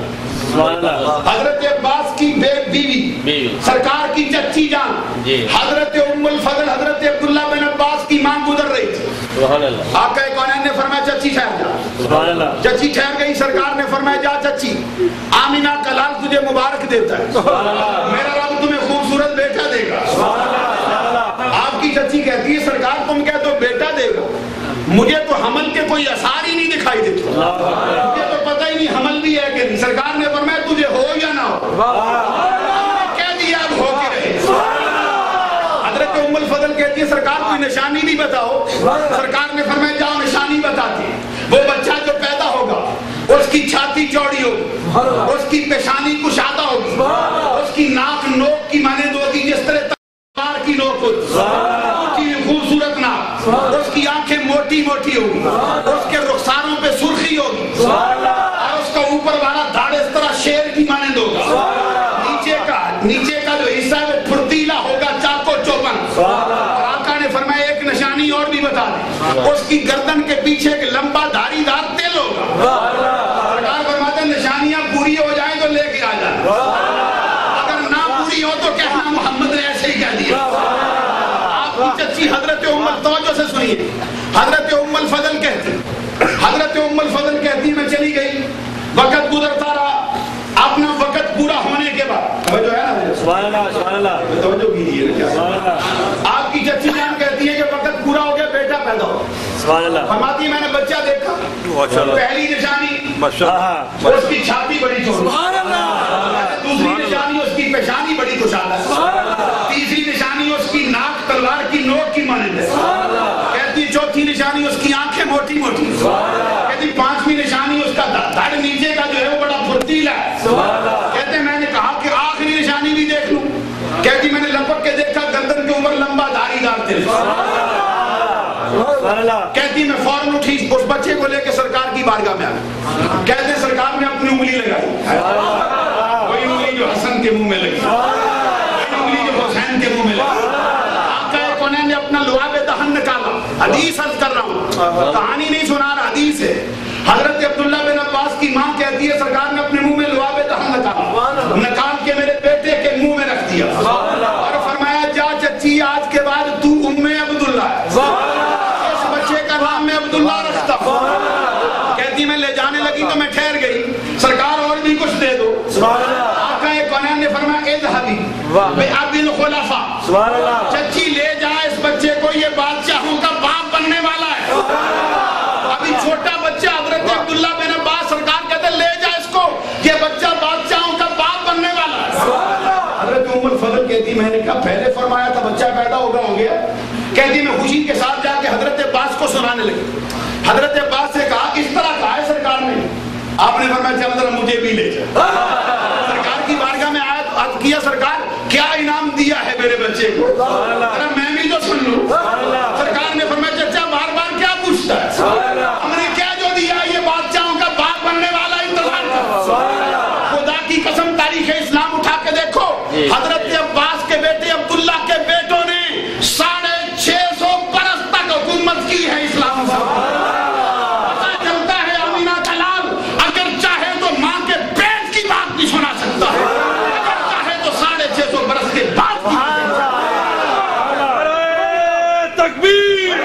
حضرت عباس کی بیوی سرکار کی چچی جان حضرت ام الفضل حضرت عبداللہ بن عباس کی ماں گزر رہی تھی، آقا کونین نے فرمایا چچی ٹھہر جا، چچی ٹھہر گئی، سرکار نے فرمایا جا چچی آمینہ کا لال تجھے مبارک دیتا ہے، میرا رب تمہیں خوبصورت بیٹا دے گا۔ آپ کی کی چچی کہتی ہے سرکار تم کہتے ہو بیٹا دے گا، مجھے تو حمل کے کوئی اثار ہی نہیں دکھائی دیتے، مجھے تو پتہ ہی نہیں حمل بھی ہے کہ نہیں۔ سرکار نے فرمایا تجھے ہو یا نہ ہو، کہہ دیا اب ہو کے رہے۔ حضرت ام الفضل کہتی ہے سرکار کوئی نشانی بھی بتاؤ، سرکار نے فرمایا جاؤ نشانی بتاتی۔ وہ بچہ جو پیدا ہوگا اس کی چھاتی چوڑی ہوگی، اس کی پیشانی کشادہ ہوگی، اس کی ناک نوک کی مانند ہوگی جس طرح تلوار کی نوک ہوگی، اس کی خوبصورت ناک، اس کی آنکھیں موٹی موٹی ہوگی، اس کے رخساروں پہ سرخی ہوگی، اور اس کا اوپر والا دھاڑ اس طرح شیر کی مانند ہوگا، نیچے کا نیچے کا جو حصہ ہے وہ پھرتیلا ہوگا چاقو چوبن۔ اور آقا نے فرمایا ایک نشانی اور بھی بتا دیں، اس کی گردن کے پیچھے ایک لمبا دھاری دار تل ہوگا۔ سرکار فرماتے ہیں نشانیاں پوری ہو جائیں تو لے کے آ جائیں، اگر نہ پوری ہو تو کہنا محمد نے ایسے ہی کہہ دیا۔ آپ کی چچی حضرت ام توجہ سے سنیے، حضرت ام الفضل کہتی حضرت ام الفضل کہتی میں چلی گئی، وقت گزرتا رہا، اپنا وقت پورا ہونے کے بعد توجہ ہے نا، سبحان اللہ سبحان اللہ توجہ کیجیے نا کیا آپ کی چچی جان کہتی ہے کہ وقت پورا ہو گیا بیٹا پیدا ہو، سبحان اللہ فرماتی میں نے بچہ دیکھا، پہلی نشانی اس کی چھاتی بڑی چوڑی، دوسری نشانی اس کی پیشانی بڑی کشادہ، تیسری نشانی اس کی ناک تلوار کی نوک کی مانند ہے، کہتی چوتھی نشانی اس کی آنکھیں موٹی موٹی، کہتی پانچویں نشانی اس کا دھڑ نیچے کا جو ہے وہ بڑا پھرتیلا ہے، کہتے میں نے کہا کہ آخری نشانی بھی دیکھ لوں، کہتی میں نے لپک کے دیکھا گردن کے اوپر لمبا دھاری دار تل، کہتی میں فوراً اٹھی اس بچے کو لے کے سرکار کی بارگاہ میں آ گئی، کہتے سرکار نے اپنی انگلی لگائی، وہی انگلی جو حسن کے منہ میں لگی، وہی انگلی جو حسین کے منہ میں لگی، آقا کونین نے اپنا لعاب دہن نکالا، حدیث عرض کر رہا ہوں، کہانی نہیں سنا رہا، حدیث ہے۔ حضرت عبداللہ بن عباس کی ماں کہتی ہے سرکار نے اپنے منہ میں لعاب دہن نکالا، نکال کے میرے بیٹے کے منہ میں رکھ دیا اور فرمایا جا چچی آج کے بعد تو ام عبداللہ ہے، اس بچے کا نام میں عبداللہ رکھتا ہوں۔ کہتی میں لے جانے لگی تو میں ٹھہر گئی، سرکار اور بھی کچھ دے دو، آقا کونین نے فرمایا اذهبی بأبی الخلفاء، چچی لے جا اس بچے کو، یہ بادشاہوں کا باپ بننے والا ہے۔ ابھی چھوٹا بچہ حضرت عبداللہ بن عباس سرکار کہتے لے جا اس کو، یہ بچہ بادشاہوں کا باپ بننے والا ہے۔ حضرت ام الفضل کہتی میں نے کہا پہلے فرمایا تھا بچہ پیدا ہوگا ہو گیا، کہتی میں خوشی کے ساتھ جا کے حضرت عباس کو سنانے لگی، حضرت عباس سے کہا اس طرح کہا ہے سرکار نے، آپ نے فرمایا چل ذرا مجھے بھی لے جا، سرکار کی بارگاہ میں آیا تو عرض کیا سرکار کیا انعام دیا ہے میرے بچے کو، ذرا میں بھی تو سن لوں۔ سرکار نے فرمایا چچا بار بار کیا پوچھتا ہے، ہم نے کیا جو دیا یہ بادشاہوں کا باپ بننے والا انتظار کر، خدا کی قسم تاریخ اسلام اٹھا کے دیکھو، حضرت عباس کے بیٹے عبداللہ کے بیٹوں نے ساڑھے چھ سو برس تک حکومت کی ہے اسلام سے۔ پتہ چلتا ہے امینہ کا لال اگر چاہے تو ماں کے پیٹ کی بات نہیں سنا سکتا، اگر چاہے تو ساڑھے چھ سو برس کے بعد کی تکبیر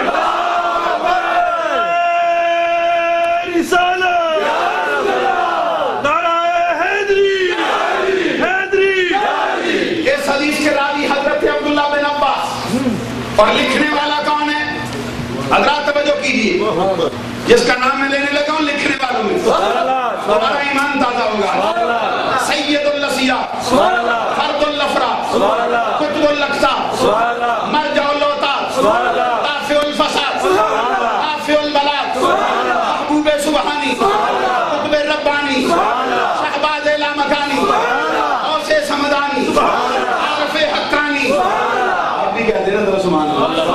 اور لکھنے والا کون ہے؟ حضرات توجہ کیجیے، جس کا نام میں لینے لگا ہوں لکھنے والوں میں ہمارا ایمان تازہ ہوگا۔ سید الاسیاء، فرد الافراد، قطب الاقطاب، مرجع اللوطات، دافع الفساد، دافع البلاد، محبوب سبحانی، قطب ربانی، شہباز لامکانی، غوث سمدانی، عارف حقانی، آپ بھی کہتے ہیں ذرا سبحان اللہ،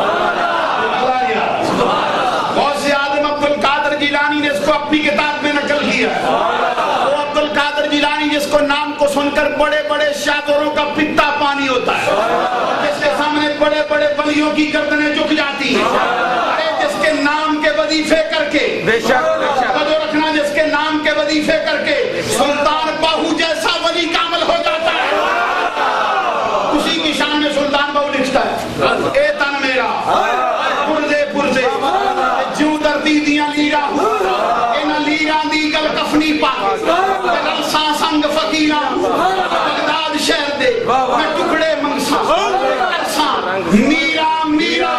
غوث اعظم عبد القادر جیلانی نے اس کو اپنی کتاب میں نقل کیا ہے، وہ عبد القادر جیلانی جس کو نام کو سن کر بڑے بڑے شادروں کا پتا پانی ہوتا ہے، جس کے سامنے بڑے بڑے ولیوں کی گردنیں جھک جاتی ہیں، ارے جس کے نام کے وظیفے کر کے بے شک توجہ رکھنا، جس کے نام کے وظیفے کر کے سلطان باہو جیسا ولی کامل ہو جاتا ہے، اسی کی شان میں سلطان باہو لکھتا ہے اے تن میرا پرزے پرزے جوں دردی دیاں لیرا اینا لیران دی گل کفنی پاک رلساں سنگ فقیران بغداد شہر دے میں ٹکڑے منگساں ارساں میرا میرا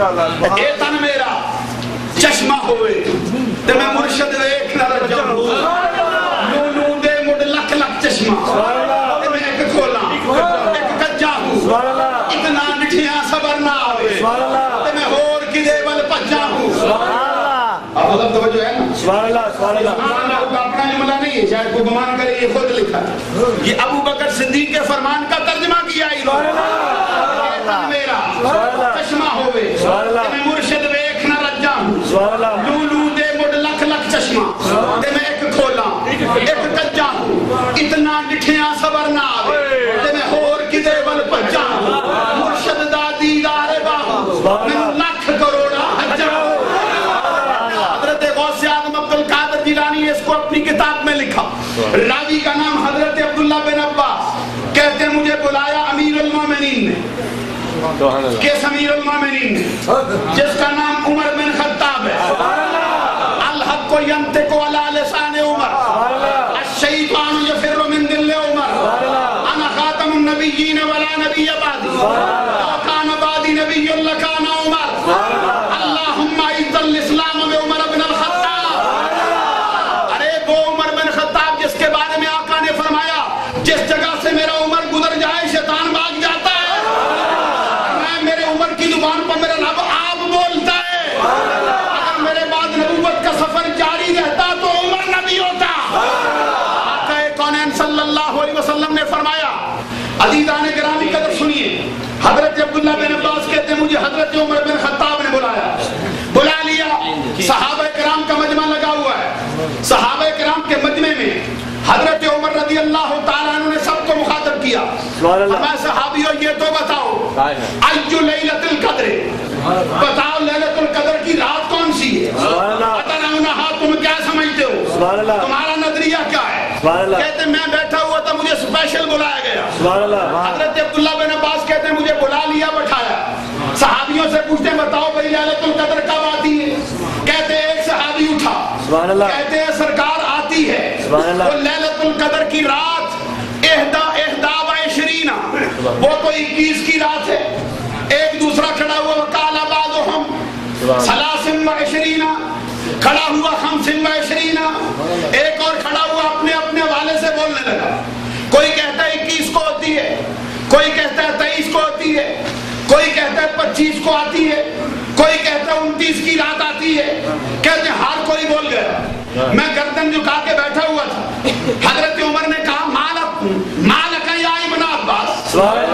اے تن میرا چشمہ ہوئے تے میں مرشد ویکھ نہ رجاں نو نو دے مڈ لکھ لکھ چشمہ تے میں ایک کھولا ایک کجا ہوں اتنا نٹھیاں صبر نہ آوے تے میں ہور کدے ول پجا ہوں. اب مطلب توجہ ہے نا. سبحان اللہ سبحان اللہ. اپنا جملہ نہیں ہے, شاید کوئی گمان کرے یہ خود لکھا ہے. یہ ابو بکر صدیق کے فرمان کا ترجمہ کیا میرا چشمہ ہوئے میں مرشد ویکھ نہ رجا ہوں لولو دے مڈ لکھ لکھ چشمہ تے میں ایک کھولا ایک کجا ہوں اتنا ڈٹھیاں صبر نہ آوے تے میں ہور کدے ول پجا ہوں مرشد دا دیدار باہ میں لکھ کروڑا حجا. حضرت غوث اعظم عبد القادر جیلانی نے اس کو اپنی کتاب میں لکھا. راوی کا نام حضرت عبداللہ بن عباس, کہتے ہیں مجھے بلایا امیر المومنین نے, کس امیر المومنین نے جس کا نام عمر بن خطاب ہے. الحق ینطق علی لسان عمر الشیطان یفر من دل عمر انا خاتم النبیین ولا نبی بعدی کان بعدی نبی لکان عمر اللہم اعز الاسلام بعمر بن الخطاب. ارے وہ عمر بن خطاب جس کے بارے میں آقا نے فرمایا جس جگہ سے میرا عمر گزر جائے شیطان بھاگ جاتا ہے, میں میرے عمر کی زبان پر میرا رب آپ بولتا ہے. اگر میرے بعد نبوت کا سفر جاری رہتا تو عمر نبی ہوتا. آقا کونین صلی اللہ علیہ وسلم نے فرمایا, عزیزان گرامی قدر سنیے, حضرت عبداللہ بن عباس کہتے ہیں مجھے حضرت عمر بن خطاب نے بلایا, بلا لیا. صحابہ کرام کا مجمع لگا ہوا ہے. صحابہ کرام کے مجمع میں حضرت عمر رضی اللہ تعالیٰ عنہ نے سب کو مخاطب کیا. فرمایا صحابیوں یہ تو بتاؤ ایو لیلۃ القدر, بتاؤ لیلۃ القدر کی رات کون سی ہے؟ اترونہا, تم کیا سمجھتے ہو, تمہارا نظریہ کیا ہے؟ کہتے ہیں میں بیٹھا ہوا تھا مجھے اسپیشل بلایا گیا. حضرت عبداللہ بن عباس کہتے ہیں مجھے بلا لیا بٹھایا. صحابیوں سے پوچھتے ہیں بتاؤ بھائی لیلۃ القدر کب آتی ہے؟ کہتے ہیں ایک صحابی اٹھا, کہتے ہیں سرکار آتی ہے وہ لیلۃ القدر کی رات احدا احدا و عشرین, وہ تو اکیس کی رات ہے. ایک دوسرا کھڑا ہوا وقال بعضهم ثلاث و عشرین, کھڑا ہوا خمس و عشرین, ایک اور کھڑا ہوا اپنے اپنے والے سے بولنے لگا. کوئی کہتا ہے اکیس کو ہوتی ہے, کوئی کہتا ہے تیئیس کو ہوتی ہے, کوئی کہتا ہے پچیس کو آتی ہے, کوئی کہتا ہے انتیس کی رات آتی ہے. کہتے ہیں ہر کوئی بول گیا. میں گردن جھکا کے بیٹھا ہوا تھا. حضرت عمر نے کہا مالک مالک یا ابن عباس,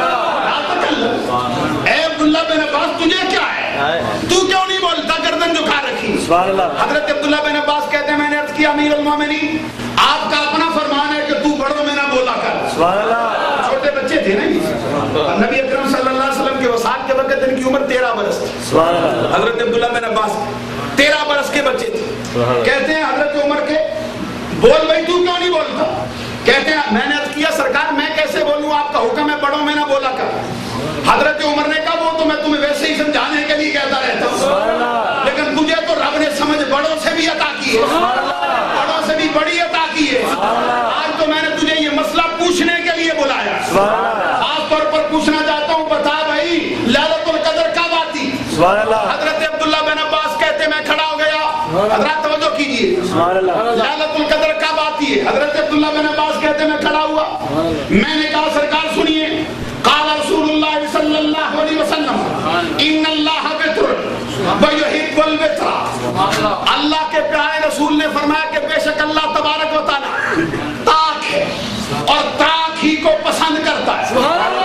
اے عبداللہ بن عباس تجھے کیا ہے, تو کیوں نہیں بولتا, گردن جھکا رکھی. حضرت عبداللہ بن عباس کہتے ہیں میں نے عرض کیا امیر المومنین آپ کا اپنا فرمان ہے کہ تو بڑوں میں نہ بولا کر. چھوٹے بچے تھے نا, نبی اکرم صلی اللہ علیہ وسلم کے وصال کے وقت ان کی عمر تیرہ برس تھی. حضرت عبداللہ بن عباس تیرہ برس کے بچے تھے. کہتے ہیں حضرت عمر کے بول بھائی تو کیوں نہیں بولتا. کہتے ہیں میں نے عرض کیا سرکار میں کیسے بولوں, آپ کا حکم ہے بڑوں میں نہ بولا کر. حضرت عمر نے کہا وہ تو میں تمہیں ویسے ہی سمجھانے کے لیے کہتا رہتا ہوں, لیکن تجھے تو رب نے سمجھ بڑوں سے بھی عطا کی ہے, بڑوں سے بھی بڑی عطا کی ہے. آج تو میں نے تجھے یہ مسئلہ پوچھنے کے لیے بلایا, خاص طور پر پوچھنا چاہتا ہوں بتا بھائی لیلۃ القدر کب آتی. حضرت عبداللہ بن عباس کہتے میں کھڑا ہو گیا. حضرت توجہ کیجیے, لیلۃ القدر کب آتی ہے؟ حضرت عبداللہ بن عباس کہتے میں کھڑا ہوا, میں نے کہا سرکار سنیے, قال رسول اللہ صلی اللہ علیہ وسلم ان اللہ وتر ویحب الوتر, اللہ کے پیارے رسول نے فرمایا کہ بے شک اللہ تبارک و تعالی طاق ہے اور طاق ہی کو پسند کرتا ہے.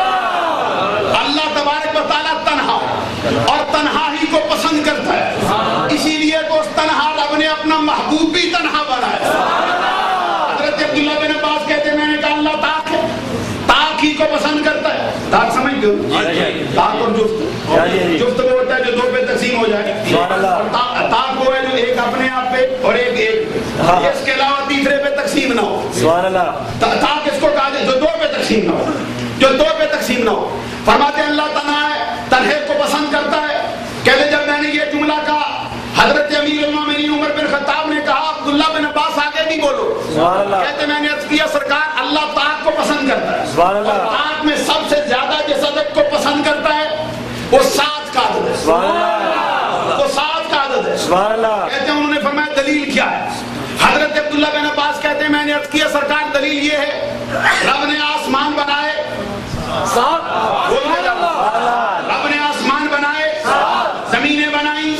اللہ تبارک و تعالی تنہا اور تنہا ہی کو پسند کرتا ہے, اسی لیے تو اس تنہا رب نے اپنا محبوب بھی تنہا بنایا. حضرت عبداللہ بن عباس کہتے ہیں میں نے کہا اللہ طاق ہے, طاق ہی کو پسند کرتا ہے. طاق سمجھ گئے, طاق اور جفت, جفت وہ ہوتا ہے جو دو پہ تقسیم ہو جائے, طاق وہ ہے جو ایک اپنے آپ پہ اور ایک ایک اس کے علاوہ تیسرے پہ تقسیم نہ ہو. طاق اس کو کہا جائے جو دو پہ تقسیم نہ ہو, جو دو پہ تقسیم نہ ہو. فرماتے ہیں اللہ تنہا ہے, تنہے کو پسند کرتا ہے. کہتے جب میں نے یہ جملہ کہا حضرت امیر المومنین عمر بن خطاب نے کہا عبداللہ بن عباس آگے بھی بولو. کہتے میں نے عرض کیا سرکار اللہ طاق کو پسند کرتا ہے, اور طاق میں سب سے زیادہ جس عدد کو پسند کرتا ہے وہ سات کا عدد ہے. سبحان اللہ. کہتے ہیں انہوں نے فرمایا دلیل کیا ہے؟ حضرت عبداللہ بن عباس کہتے ہیں میں نے عرض کیا سرکار دلیل یہ ہے رب نے آسمان بنائے، رب نے آسمان بنائے، زمینیں بنائیں،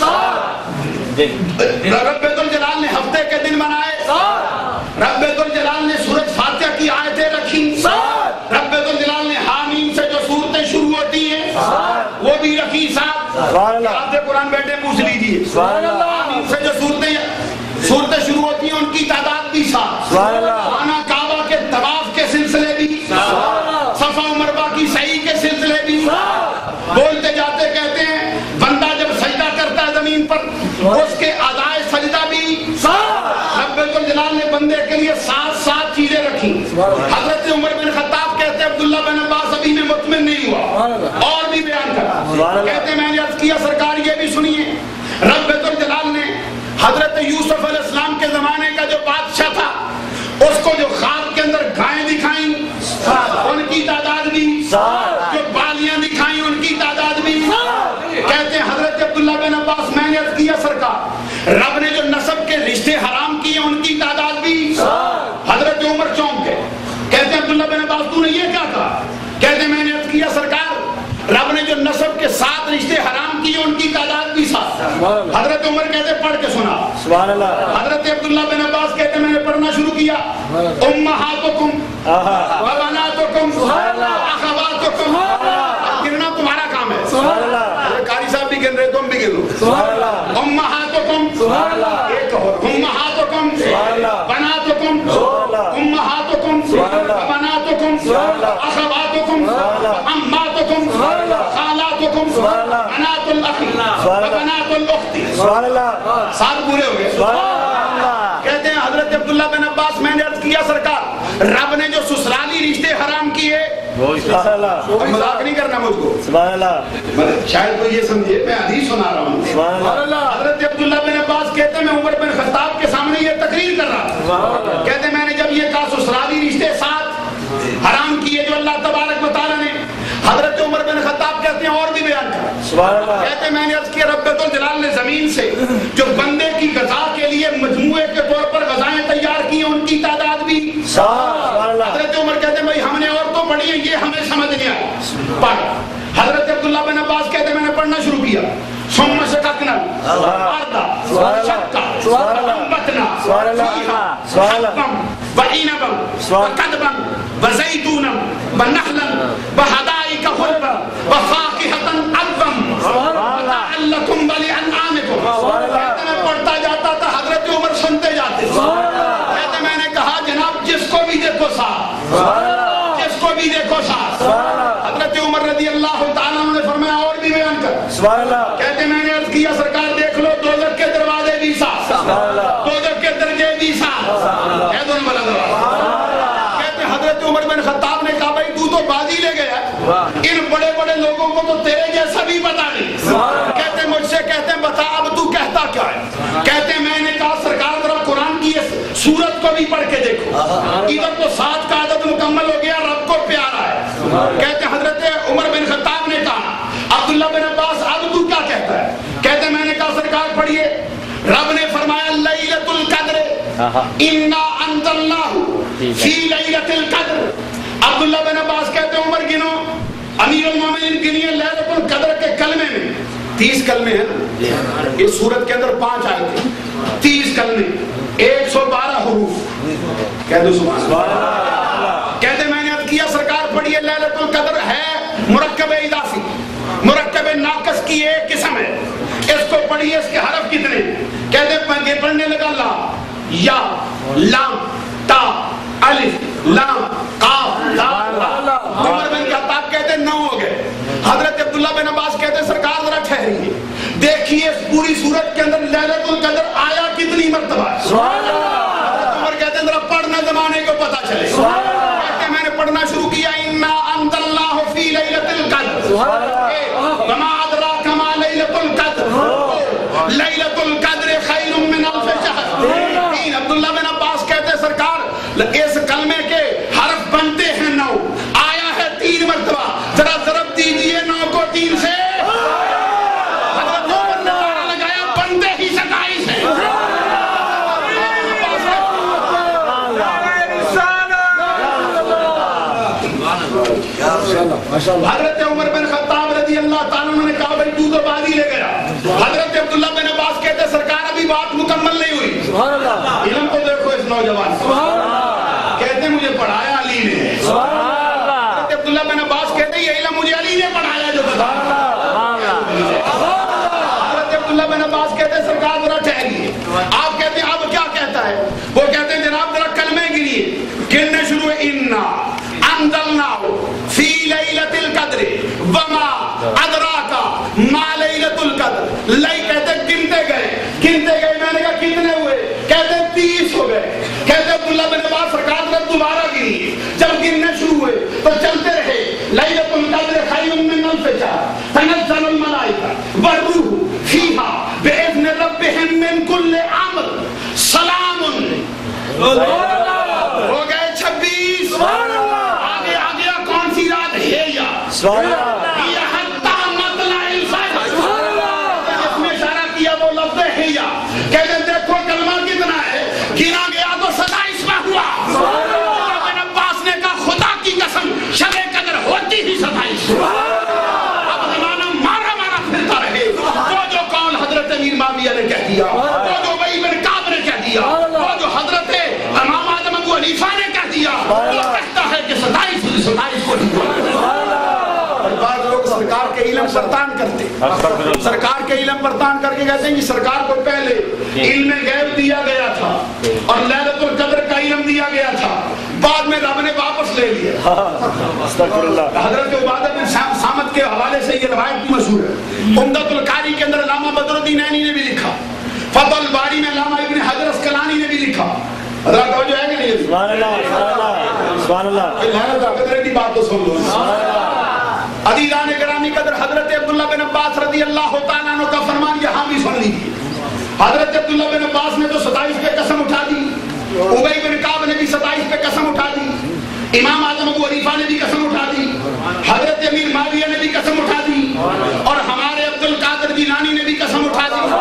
رب الجلال نے ہفتے کے دن بنائے، رب الجلال نے سورج فاتحہ کی آیتیں رکھی، رب الجلال نے حامیم سے جو صورتیں شروع ہوتی ہیں وہ بھی رکھی ساتھ. آپ قرآن بیٹھے پوچھ لیجیے حامیم سے جو صورتیں صورتیں شروع ہوتی ہیں ان کی تعداد بھی ساتھ، خانہ کعبہ کے طواف کے سلسلے بھی، صفا و مروہ کی سعی کے سلسلے بھی. بولتے جاتے کہتے ہیں بندہ جب سجدہ کرتا ہے زمین پر اس کے ادائے سجدہ بھی رب الجلال نے بندے کے لیے سات سات چیزیں رکھی. حضرت عمر بن خطاب کہتے ہیں عبداللہ بن عباس ابھی میں مطمئن نہیں ہوا اور بھی بیان کرا. کہتے میں نے عرض کیا سرکار یہ بھی سنیے رب الجلال نے حضرت یوسف علیہ السلام کے زمانے کا جو بادشاہ تھا اس کو جو خواب کے اندر گائیں دکھائیں ان کی تعداد بھی، جو بالیاں دکھائیں ان کی تعداد بھی. کہتے ہیں حضرت عبداللہ بن عباس میں نے عرض کیا سرکار رب نے جو نسب کے رشتے حرام کیے ان کی تعداد بھی. حضرت عمر چونک گئے. کہتے ہیں عبداللہ بن عباس تو نے یہ کیا کہا؟ کہتے ہیں میں نے عرض کیا سرکار رب نے جو نسب کے سات رشتے حرام کیے ان کی تعداد بھی سات. حضرت عمر کہتے پڑھ کے سنا. حضرت عبداللہ بن عباس کہتے میں نے پڑھنا شروع کیا امہاتکم وبناتکم اخواتکم. گننا تمہارا کام ہے، قاری صاحب بھی گن رہے تم بھی گن لو. امہاتکم ایک اور امہاتکم بناتکم امہاتکم وبناتکم اخواتکم اماتکم خالاتکم بنات الاخ وبنات الاخت. سات پورے ہو گئے. کہتے ہیں حضرت عبداللہ بن عباس میں نے عرض کیا سرکار رب نے جو سسرالی رشتے حرام کیے، مذاق نہیں کرنا مجھ کو، شاید کوئی یہ سمجھے میں حدیث سنا رہا ہوں. حضرت عبداللہ بن عباس کہتے ہیں میں عمر بن خطاب کے سامنے یہ تقریر کر رہا تھا. کہتے ہیں میں نے جب یہ کہا سسرالی رشتے ساتھ حرام کیے جو اللہ تبارک و تعالیٰ نے، حضرت عمر بن خطاب کہتے ہیں اور بھی بیان کر. کہتے ہیں میں نے عرض کیا رب الجلال نے زمین سے جو بندے کی غذا کے لیے مجموعے کے طور پر غذائیں تیار کی ان کی تعداد بھی. حضرت عمر کہتے ہیں بھائی ہم نے اور تو پڑھی ہے یہ ہمیں سمجھ نہیں آئی پڑھ. حضرت عبداللہ بن عباس کہتے ہیں میں نے پڑھنا شروع کیا ثم شققنا الارض شقا وانبتنا فيها حبا وعنبا وقضبا وزيتونا ونخلا وحدائق غلبا وفاكهة ألبا متاعا لكم ولأنعامكم. کہتے میں پڑھتا جاتا تھا حضرت عمر سنتے جاتے. کہتے میں نے کہا جناب جس کو بھی دیکھو ساتھ، جس کو بھی دیکھو ساتھ. حضرت عمر رضی اللہ تعالیٰ نے فرمایا اور بھی بیان کر. کہتے میں نے عرض کیا سرکار دیکھ لو دوزخ کے دروازے بھی ساتھ، دوزخ کے درجے بھی ساتھ. کہتے حضرت عمر بن خطاب نے کہا بھائی تو تو بازی لے گیا، ان بڑے بڑے لوگوں کو تو تیرے جیسا بھی پتا نہیں. کہتے مجھ سے کہتے ہیں بتا اب تو کہتا کیا ہے؟ کہتے میں نے کہا سرکار ذرا قرآن کی سورت کو بھی پڑھ کے دیکھو، ادھر تو سات کا عدد مکمل ہو گیا، رب کو پیارا ہے. کہتے حضرت عمر بن خطاب نے کہا عبداللہ بن عباس اب تو کیا کہتا ہے؟ کہتے میں نے کہا سرکار پڑھیے رب نے فرمایا لیلۃ القدر انا انزلناہ فی لیلۃ القدر. عبداللہ بن عباس کہتے ہیں عمر گنو، امیر المومنین گنیے لیلۃ القدر کے کلمے میں تیس کلمے ہیں اس سورت کے اندر، پانچ آیتیں، تیس کلمے، ایک سو بارہ حروف. کہہ دو سبحان اللہ. کہتے میں نے عرض کیا سرکار پڑھیے لیلۃ القدر ہے مرکب اضافی، مرکب ناقص کی ایک قسم ہے، اس کو پڑھیے اس کے حرف کتنے؟ کہتے ہیں پڑھنے لگا لا یا لام تا الف لام قاف لام. عمر بن خطاب کہتے ہیں نو ہو گئے. حضرت عبداللہ بن عباس کہتے ہیں سرکار ذرا ٹھہریے دیکھیے اس پوری سورت کے اندر لیلۃ القدر آیا کتنی مرتبہ ہے. عمر کہتے ہیں ذرا پڑھنا زمانے کو پتا چلے. کہتے ہیں میں نے پڑھنا شروع کیا انا انزلناہ فی لیلۃ القدر وما ادراک ما لیلۃ القدر لیلۃ القدر خیر من الف شہر. عبداللہ بن عباس کہتے ہیں سرکار اس کلمے کے حرف بنتے ہیں نو، آیا ہے تین مرتبہ، ذرا ضرب دیجئے نو کو تین سے. حضرت عمر نے نعرہ لگایا بندے ہی ستائے حضرت عمر بن خطاب رضی اللہ تعالیٰ عنہ نے کہا بھائی تو تو بازی لے گیا. حضرت عبداللہ بن عباس کہتے سرکار ابھی بات مکمل نہیں ہوئی. علم کو دیکھو اس نوجوان کو. کہتے مجھے پڑھایا علی نے. حضرت عبداللہ بن عباس کہتے یہ علم مجھے علی نے پڑھایا جو بتا. حضرت عبداللہ بن عباس کہتے سرکار ذرا ٹھہریے. آپ کہتے ہیں اب کیا کہتا ہے؟ وہ کہتے ہیں جناب ذرا کلمے گریے. گرنے شروع انا انزلناہ فی لیلۃ القدر وما ادراک ما لیلۃ القدر. لئی کہتے گنتے گئے گنتے گئے میں نے کہا کتنے ہوئے؟ کہتے تیس ہو گئے. کہتے عبداللہ بن عباس سرکار نے دوبارہ گری. جب گرنے شروع ہوئے تو چلتے رہے. لیلۃ القدر خیر من الف شہر تنزل الملائکہ والروح فیہا باذن ربہم من کل امر سلام. ہو گئے چھبیس. آگے آگے کون سی رات ہے یا یہ حتی مطلع الفجر. جس میں اشارہ کیا وہ لفظ ہے یا. کہتے دیکھو کلمہ کتنا ہے. گنا گیا تو ستائیسواں ہوا. ابن عباس نے کہا خدا کی قسم شب قدر ہوتی ہی ستائیس. اب زمانہ مارا مارا پھرتا رہے. وہ جو قول حضرت امیر معاویہ نے کہہ دیا, وہ جو ابی بن کعب نے کہہ دیا, وہ جو حضرت امام اعظم ابو حنیفہ نے کہہ دیا, وہ کہتا ہے کہ ستائیس ستائیس کو نہیں. بعض لوگ سرکار کے علم پرتان کرتے, سرکار کے علم پرتان کر کے کہتے ہیں کہ سرکار کو پہلے علم غیب دیا گیا تھا اور لیلۃ القدر کا علم دیا گیا تھا, بعد میں رب نے واپس لے لیا. حضرت عبادہ بن صامت کے حوالے سے یہ روایت مشہور ہے. عمدۃ القاری کے اندر علامہ بدر الدین عینی نے بھی لکھا, فتح الباری میں علامہ ابن حجر اسقلانی نے بھی لکھا. حضرت توجہ ہے کہ نہیں؟ سبحان اللہ سبحان اللہ. لیلۃ القدر کی بات تو سن لو. عزیزان گرامی قدر, حضرت عبداللہ بن عباس رضی اللہ تعالیٰ عنہ کا فرمان یہاں بھی سن لیجیے. حضرت عبداللہ بن عباس نے تو ستائیس پہ قسم اٹھا دی, ابی بن کعب نے بھی ستائیس پہ قسم اٹھا دی, امام اعظم ابو حنیفہ نے بھی قسم اٹھا دی, حضرت امیر معاویہ نے بھی قسم اٹھا دی, اور ہمارے عبد القادر جیلانی نے بھی قسم اٹھا دی.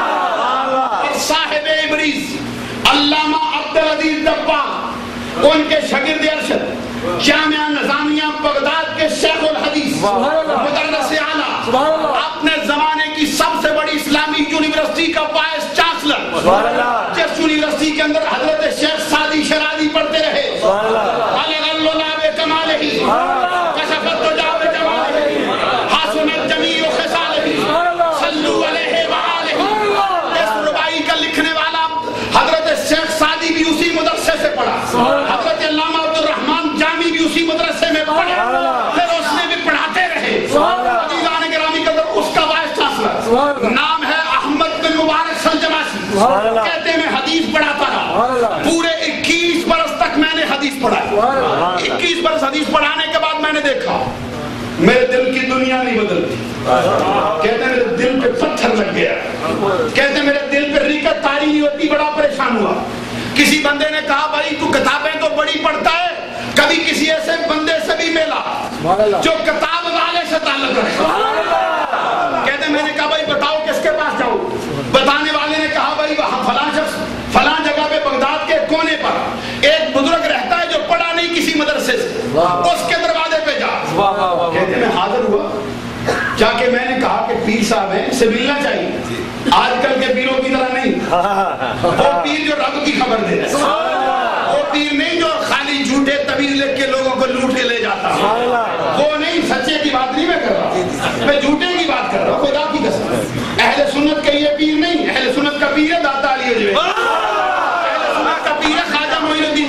اور صاحب ابریز علامہ عبدالعزیز دباغ ان کے شاگرد ارشد جامعہ نظامیہ بغداد کے شیخ الحدیث مدرس اعلیٰ, اپنے زمانے کی سب سے بڑی اسلامی یونیورسٹی کا وائس چانسلر, جس یونیورسٹی کے اندر حضرت شیخ سعدی شرازی پڑھتے رہے. بلغ اللؤلؤ بکمالہ کشف الدجی بجمالہ حسنت جمیع خصالہ صلوا علیہ وآلہ. اس رباعی کا لکھنے والا حضرت شیخ سعدی بھی اسی مدرسے سے پڑھا, حضرت علامہ عبد الرحمن جامی بھی اسی مدرسے میں پڑھے, پھر اس نے بھی پڑھاتے رہے. عزیزان گرامی قدر اس کا وائس چانسلر نام ہے احمد بن مبارک سلجماسی. کہتے ہیں میں حدیث پڑھاتا رہا, پورے اکیس برس تک میں نے حدیث پڑھائی. اکیس برس حدیث پڑھانے کے بعد میں نے دیکھا میرے دل کی دنیا نہیں بدلتی. کہتے ہیں میرے دل پہ پتھر لگ گیا. کہتے ہیں میرے دل پہ ریکت تاری نہیں ہوتی, بڑا پریشان ہوا. کسی بندے نے کہا بھائی تو کتابیں تو بڑی پڑھتا ہے, کبھی کسی ایسے بندے سے بھی ملا جو کتاب والے سے تعلق رکھے. کہتے ہیں میں نے کہا بھائی بتاؤ کس کے پاس جاؤ. بتانے والے نے کہا بھائی وہاں فلاں شخص فلاں جگہ پہ بغداد کے کونے پر ایک بزرگ رہتا ہے جو پڑھا نہیں کسی مدرسے سے, اس کے دروازے پہ جا. کہتے ہیں میں حاضر ہوا, جا کے میں نے کہا کہ پیر صاحب ہیں سے ملنا چاہیے. آج کل کے پیروں کی طرح نہیں, وہ پیر جو رب کی خبر دے رہے, وہ پیر نہیں جو خالی جھوٹے طویل لکھ کے لوگوں کو لوٹ کے لے جاتا. وہ نہیں, سچے کی بات نہیں میں کر رہا, میں جھوٹے کی بات کر رہا ہوں. خدا کی قسم اہل سنت کا یہ پیر نہیں, اہل سنت کا پیر ہے داتا علی حجویری, اہل سنت کا پیر ہے خواجہ معین الدین,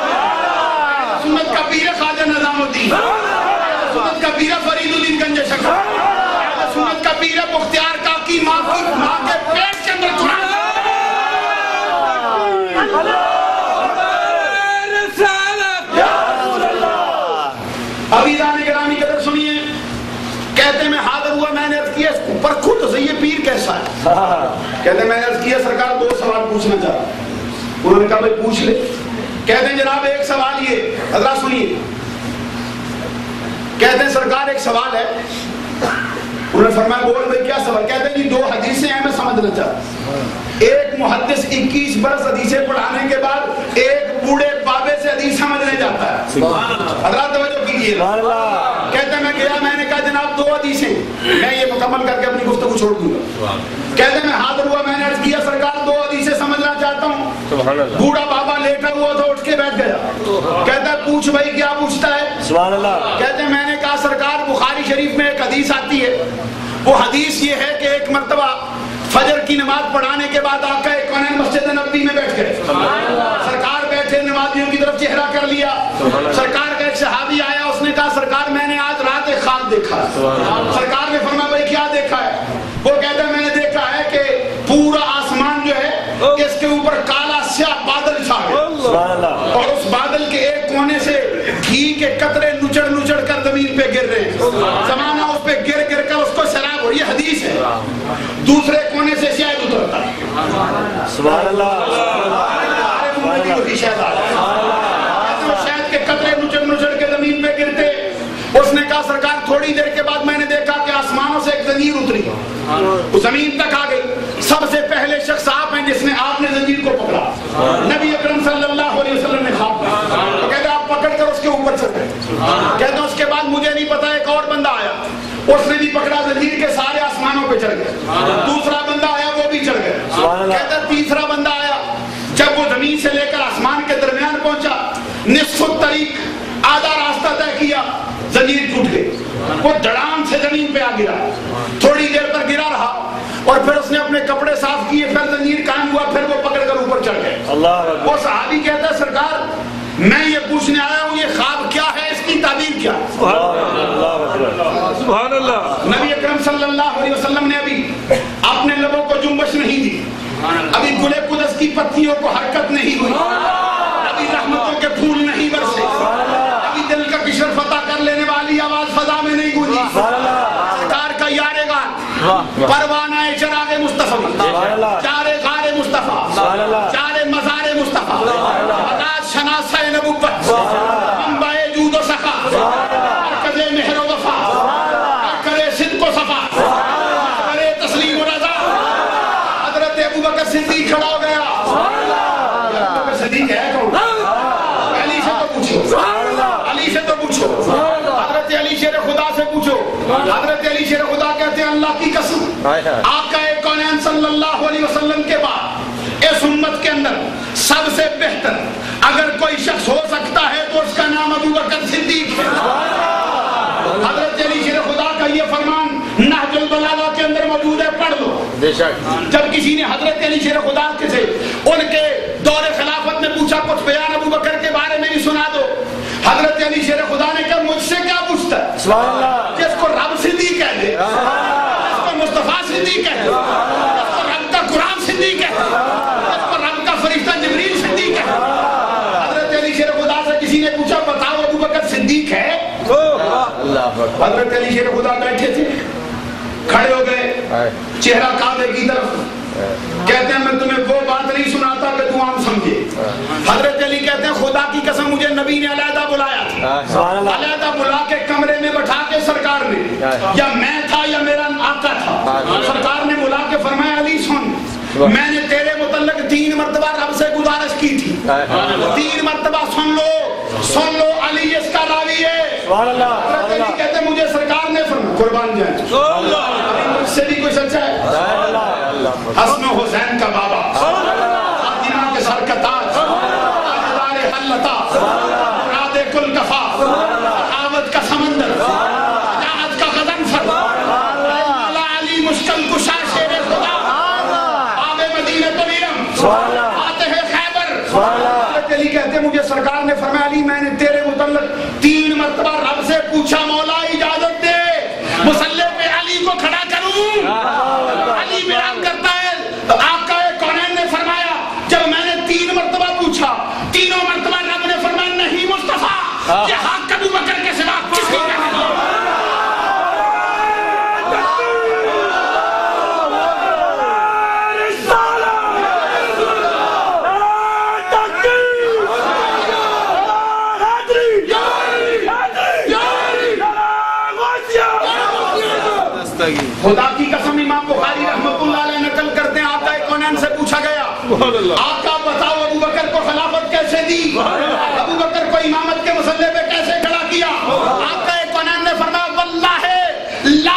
اہل سنت کا پیر ہے خواجہ نظام الدین, اہل سنت کا پیر ہے فرید الدین گنج شکر, اہل سنت کا پیر ہے مختار کاکی ماں کی ماں کے پیٹ کے اندر چھڑا. عزیزان گرامی قدر سنیے, کہتے ہیں میں حاضر ہوا, میں نے عرض کیا پرکھو تو صحیح ہے پیر کیسا ہے. کہتے ہیں میں نے عرض کیا سرکار دو سوال پوچھنا چاہتا. انہوں نے کہا بھائی پوچھ لے. کہتے ہیں جناب ایک سوال یہ, حضرات سنیے. کہتے ہیں سرکار ایک سوال ہے. انہوں نے فرمایا بول بھائی کیا سوال. کہتے ہیں جی دو حدیثیں ہیں میں سمجھنا چاہتا. ایک محدث اکیس برس حدیثیں پڑھانے کے بعد ایک بوڑھے بابے سے حدیث سمجھنے جاتا ہے. حضرات توجہ کیجیے. کہتے ہیں میں حدیثیں میں یہ مکمل کر کے اپنی گفتگو چھوڑ دوں گا. کہتے میں حاضر ہوا, میں نے عرض کیا سرکار دو حدیثیں سمجھنا چاہتا ہوں. بوڑھا بابا لیٹا ہوا تھا, اٹھ کے بیٹھ گیا. کہتا ہے پوچھ بھائی کیا پوچھتا ہے. سبحان اللہ. کہتے ہیں میں نے کہا سرکار بخاری شریف میں ایک حدیث آتی ہے, وہ حدیث یہ ہے کہ ایک مرتبہ فجر کی نماز پڑھانے کے بعد آقا کونین مسجد نبوی میں بیٹھ گئے. سرکار بیٹھے, نمازیوں کی طرف چہرہ کر لیا. سرکار کا ایک صحابی آیا, اس نے کہا سرکار میں نے آج رات ایک خواب دیکھا. سرکار نے فرمایا بھائی کیا دیکھا ہے. وہ کہتا ہے میں نے دیکھا ہے کہ پورا آسمان جو ہے اس کے اوپر کالا سیاہ بادل چھا گیا, اور اس بادل کے ایک کونے سے گھی کے قطرے نچڑ نچڑ کر زمین پہ گر رہے ہیں. زمانہ اس پہ گر گر کر اس کو سیراب ہو. یہ حدیث ہے. دوسرے کونے سے شہد اترتا ہے. سبحان اللہ. شہد کے قطرے نچڑ نچڑ کے زمین پہ گرتے. اس نے کہا سرکار تھوڑی دیر کے بعد میں نے دیکھا کہ آسمانوں سے ایک زنجیر اتری, وہ زمین تک آ گئی. سب سے پہلے شخص آپ ہیں جس نے آپ نے زنجیر کو پکڑا. نبی اکرم صلی اللہ علیہ وسلم نے خواب کہا, تو کہتے آپ پکڑ کر اس کے اوپر چڑھ گئے. کہتے ہیں اس کے بعد مجھے نہیں پتا ایک اور بندہ آیا, اس نے بھی پکڑا, زنجیر کے سارے آسمانوں پہ چڑھ گئے. دوسرا بندہ آیا, وہ بھی چڑھ گئے. کہتے ہیں تیسرا بندہ آیا, جب وہ زمین سے لے کر آسمان کے درمیان پہنچا, نصف الطریق آدھا راستہ طے کیا, زنجیر ٹوٹ گئی. وہ دھڑام سے زمین پہ آ گرا, تھوڑی دیر پر گرا رہا, اور پھر اس نے اپنے کپڑے صاف کیے, پھر زنجیر قائم ہوا, پھر وہ پکڑ کر اوپر چڑھ گئے. وہ صحابی کہتا ہے سرکار میں یہ پوچھنے آیا ہوں یہ خواب کیا ہے, اس کی تعبیر کیا ہے. سبحان اللہ. نبی اکرم صلی اللہ علیہ وسلم نے ابھی اپنے لبوں کو جنبش نہیں دی, ابھی گلے قدس کی پتیوں کو حرکت نہیں ہوئی, ابھی رحمتوں کے پھول نہیں برسے, ابھی دل کا کشر فتح کر لینے والی آواز فضا میں نہیں گونجی. سرکار کا یار گار, پروانہ چراغ مصطفی, چار غار مصطفیٰ, چار مزار مصطفیٰ, بغداد شناسہ نبوت, منبع جود و سخا, مرکز مہر و وفا, کرے صدق و صفا, کرے تسلیم و رضا. حضرت ابوبکر صدیق کھڑا ہو گیا. ابوبکر صدیق ہے کون؟ علی سے تو پوچھو, علی سے تو پوچھو, حضرت علی شیر خدا سے پوچھو. حضرت علی شیر خدا کہتے ہیں اللہ کی قسم آقا کونین صلی اللہ علیہ وسلم کے بعد اس امت کے اندر سب سے بہتر اگر کوئی شخص ہو سکتا ہے تو اس کا نام ابوبکر صدیق ہے. حضرت علی شیر خدا کا یہ فرمان نہج البلاغہ کے اندر موجود ہے, پڑھ لو. جب کسی نے حضرت علی شیر خدا کے سے ان کے دور خلافت میں پوچھا کچھ بیان ابوبکر کے بارے میں بھی سنا دو, حضرت علی شیر خدا نے کہا مجھ سے کیا پوچھتا ہے, جس کو رب صدیق کہہ دے, جس کو مصطفیٰ صدیق کہہ دے, جس کو رب کا قرآن صدیق کہہ دے, جس کو رب کا فرشتہ جبریل صدیق کہہ دے. حضرت علی شیر خدا سے کسی نے پوچھا بتاؤ ابوبکر صدیق ہے. حضرت علی شیر خدا بیٹھے تھے, کھڑے ہو گئے, چہرہ کعبے کی طرف. کہتے ہیں میں تمہیں وہ بات نہیں سناتا کہ تم عام سمجھے. حضرت علی کہتے ہیں خدا کی قسم مجھے نبی نے علیحدہ بلایا تھا, علیحدہ بلا کے کمرے میں بٹھا کے سرکار نے, یا میں تھا یا میرا آقا تھا, سرکار نے بلا کے فرمایا علی سن, میں نے تیرے متعلق تین مرتبہ رب سے گزارش کی تھی, تین مرتبہ سن لو, سن لو علی اس کا راوی ہے. حضرت علی کہتے ہیں مجھے سرکار نے فرمایا قربان جائیں مجھ سے بھی کوئی سچا ہے. حسن و حسین کا بابا, فاطمہ کے سر کا تاج, تاجدار حلتا, مراد کل کفا, آوت کا سمندر, جہاد کا غضنفر, مولا علی مشکل کشا شیر خدا, آب مدینہ طویلم, فاتح خیبر. حضرت علی کہتے ہیں مجھے سرکار نے فرمایا علی میں نے تیرے متعلق تین مرتبہ رب سے پوچھا مولا اجازت دے مصلی پہ علی کو کھڑا کروں. علی بیان کرتا ہے آقا کونین نے فرمایا جب میں نے تین مرتبہ پوچھا, تینوں مرتبہ رب نے فرمایا نہیں مصطفیٰ, یہ حق ابوبکر کے سوا کسی کا نہیں. خدا کی قسم امام بخاری رحمۃ اللہ علیہ نقل کرتے ہیں آقا کونین سے پوچھا گیا آقا بتاؤ ابوبکر کو خلافت کیسے دی, ابوبکر کو امامت کے مسئلے پہ کیسے کھڑا کیا. آقا کونین نے فرمایا واللہ لا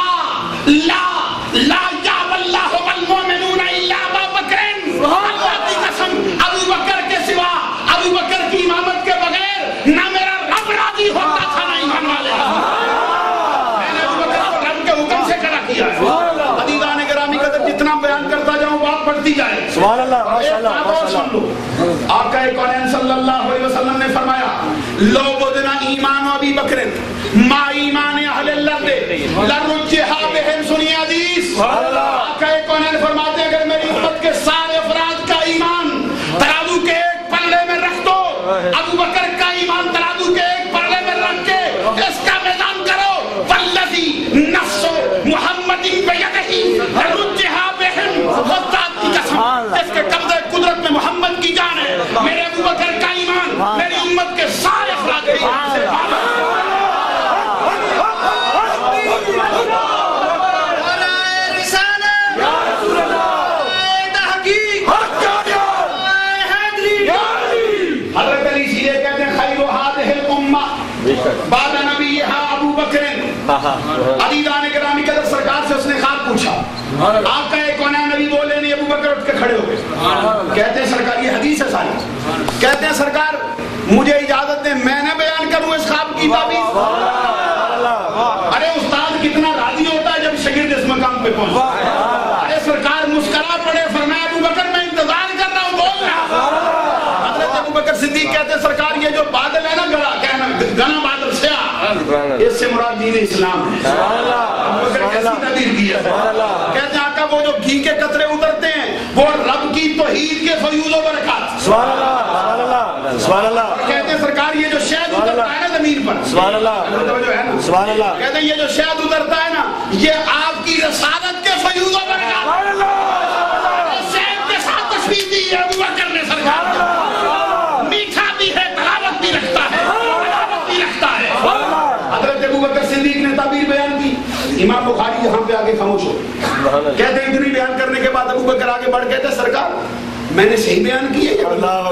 لو بدنا ایمان و ابی بکر ما ایمان اہل الارض لرجحا بہم. سنیے حدیث. آقا کونین فرماتے ہیں اگر میری امت کے سارے افراد کا ایمان ترازو کے ایک پلڑے میں رکھ دو، ابو بکر کا ایمان ترازو کے ایک پلڑے میں رکھ کے اس کا میزان کرو، والذی نفس محمد بیدہ لرجحا بہم. خدات کی قسم، اس کے قبضہ قدرت میں محمد کی جان ہے، میرے ابو بکر کا ایمان میری امت کے سارے افراد کے ایمان سے بعد نبیہا ابو بکر. عزیزان گرامی قدر سرکار سے اس نے خواب پوچھا. آقا کونین نبی بولے نہیں، ابو بکر اٹھ کے کھڑے ہو گئے. کہتے ہیں سرکار، یہ حدیث ہے ساری، کہتے ہیں سرکار مجھے اجازت دیں میں نہ بیان کروں اس خواب کی تعبیر. ارے استاد کتنا راضی ہوتا ہے جب شاگرد اس مقام پہ پہنچتا. ارے سرکار مسکرا پڑے، فرمایا ابو بکر میں انتظار کر رہا ہوں، بولنا. حضرت ابو بکر صدیق کہتے ہیں سرکار یہ جو بادل ہے نا، گڑا کہنا گنا بادل سے اس سے مراد دین اسلام ہے. ابو بکر کیسی تعبیر کی ہے. کہتے ہیں آقا وہ جو گھی کے قطرے اترتے ہیں وہ رب کی توحید کے فیوض و برکات. سبحان اللہ سبحان اللہ. کہتے ہیں سرکار یہ جو شہد اترتا ہے نا زمین پر، سبحان اللہ سبحان اللہ، کہتے ہیں یہ جو شہد اترتا ہے نا یہ آپ کی رسالت کے فیوض و برکات. شہد کے ساتھ تشبیہ دی ہے ابو بکر نے سرکار. میٹھا بھی ہے، تلاوت بھی رکھتا ہے، تلاوت بھی رکھتا ہے. حضرت ابو بکر صدیق نے تعبیر بیان کی. امام بخاری یہاں پہ آگے خاموش ہو. کہتے ہیں اتنی بیان کرنے کے بعد ابو بکر آگے بڑھ کہتے ہیں سرکار میں نے صحیح بیان کی ہے یا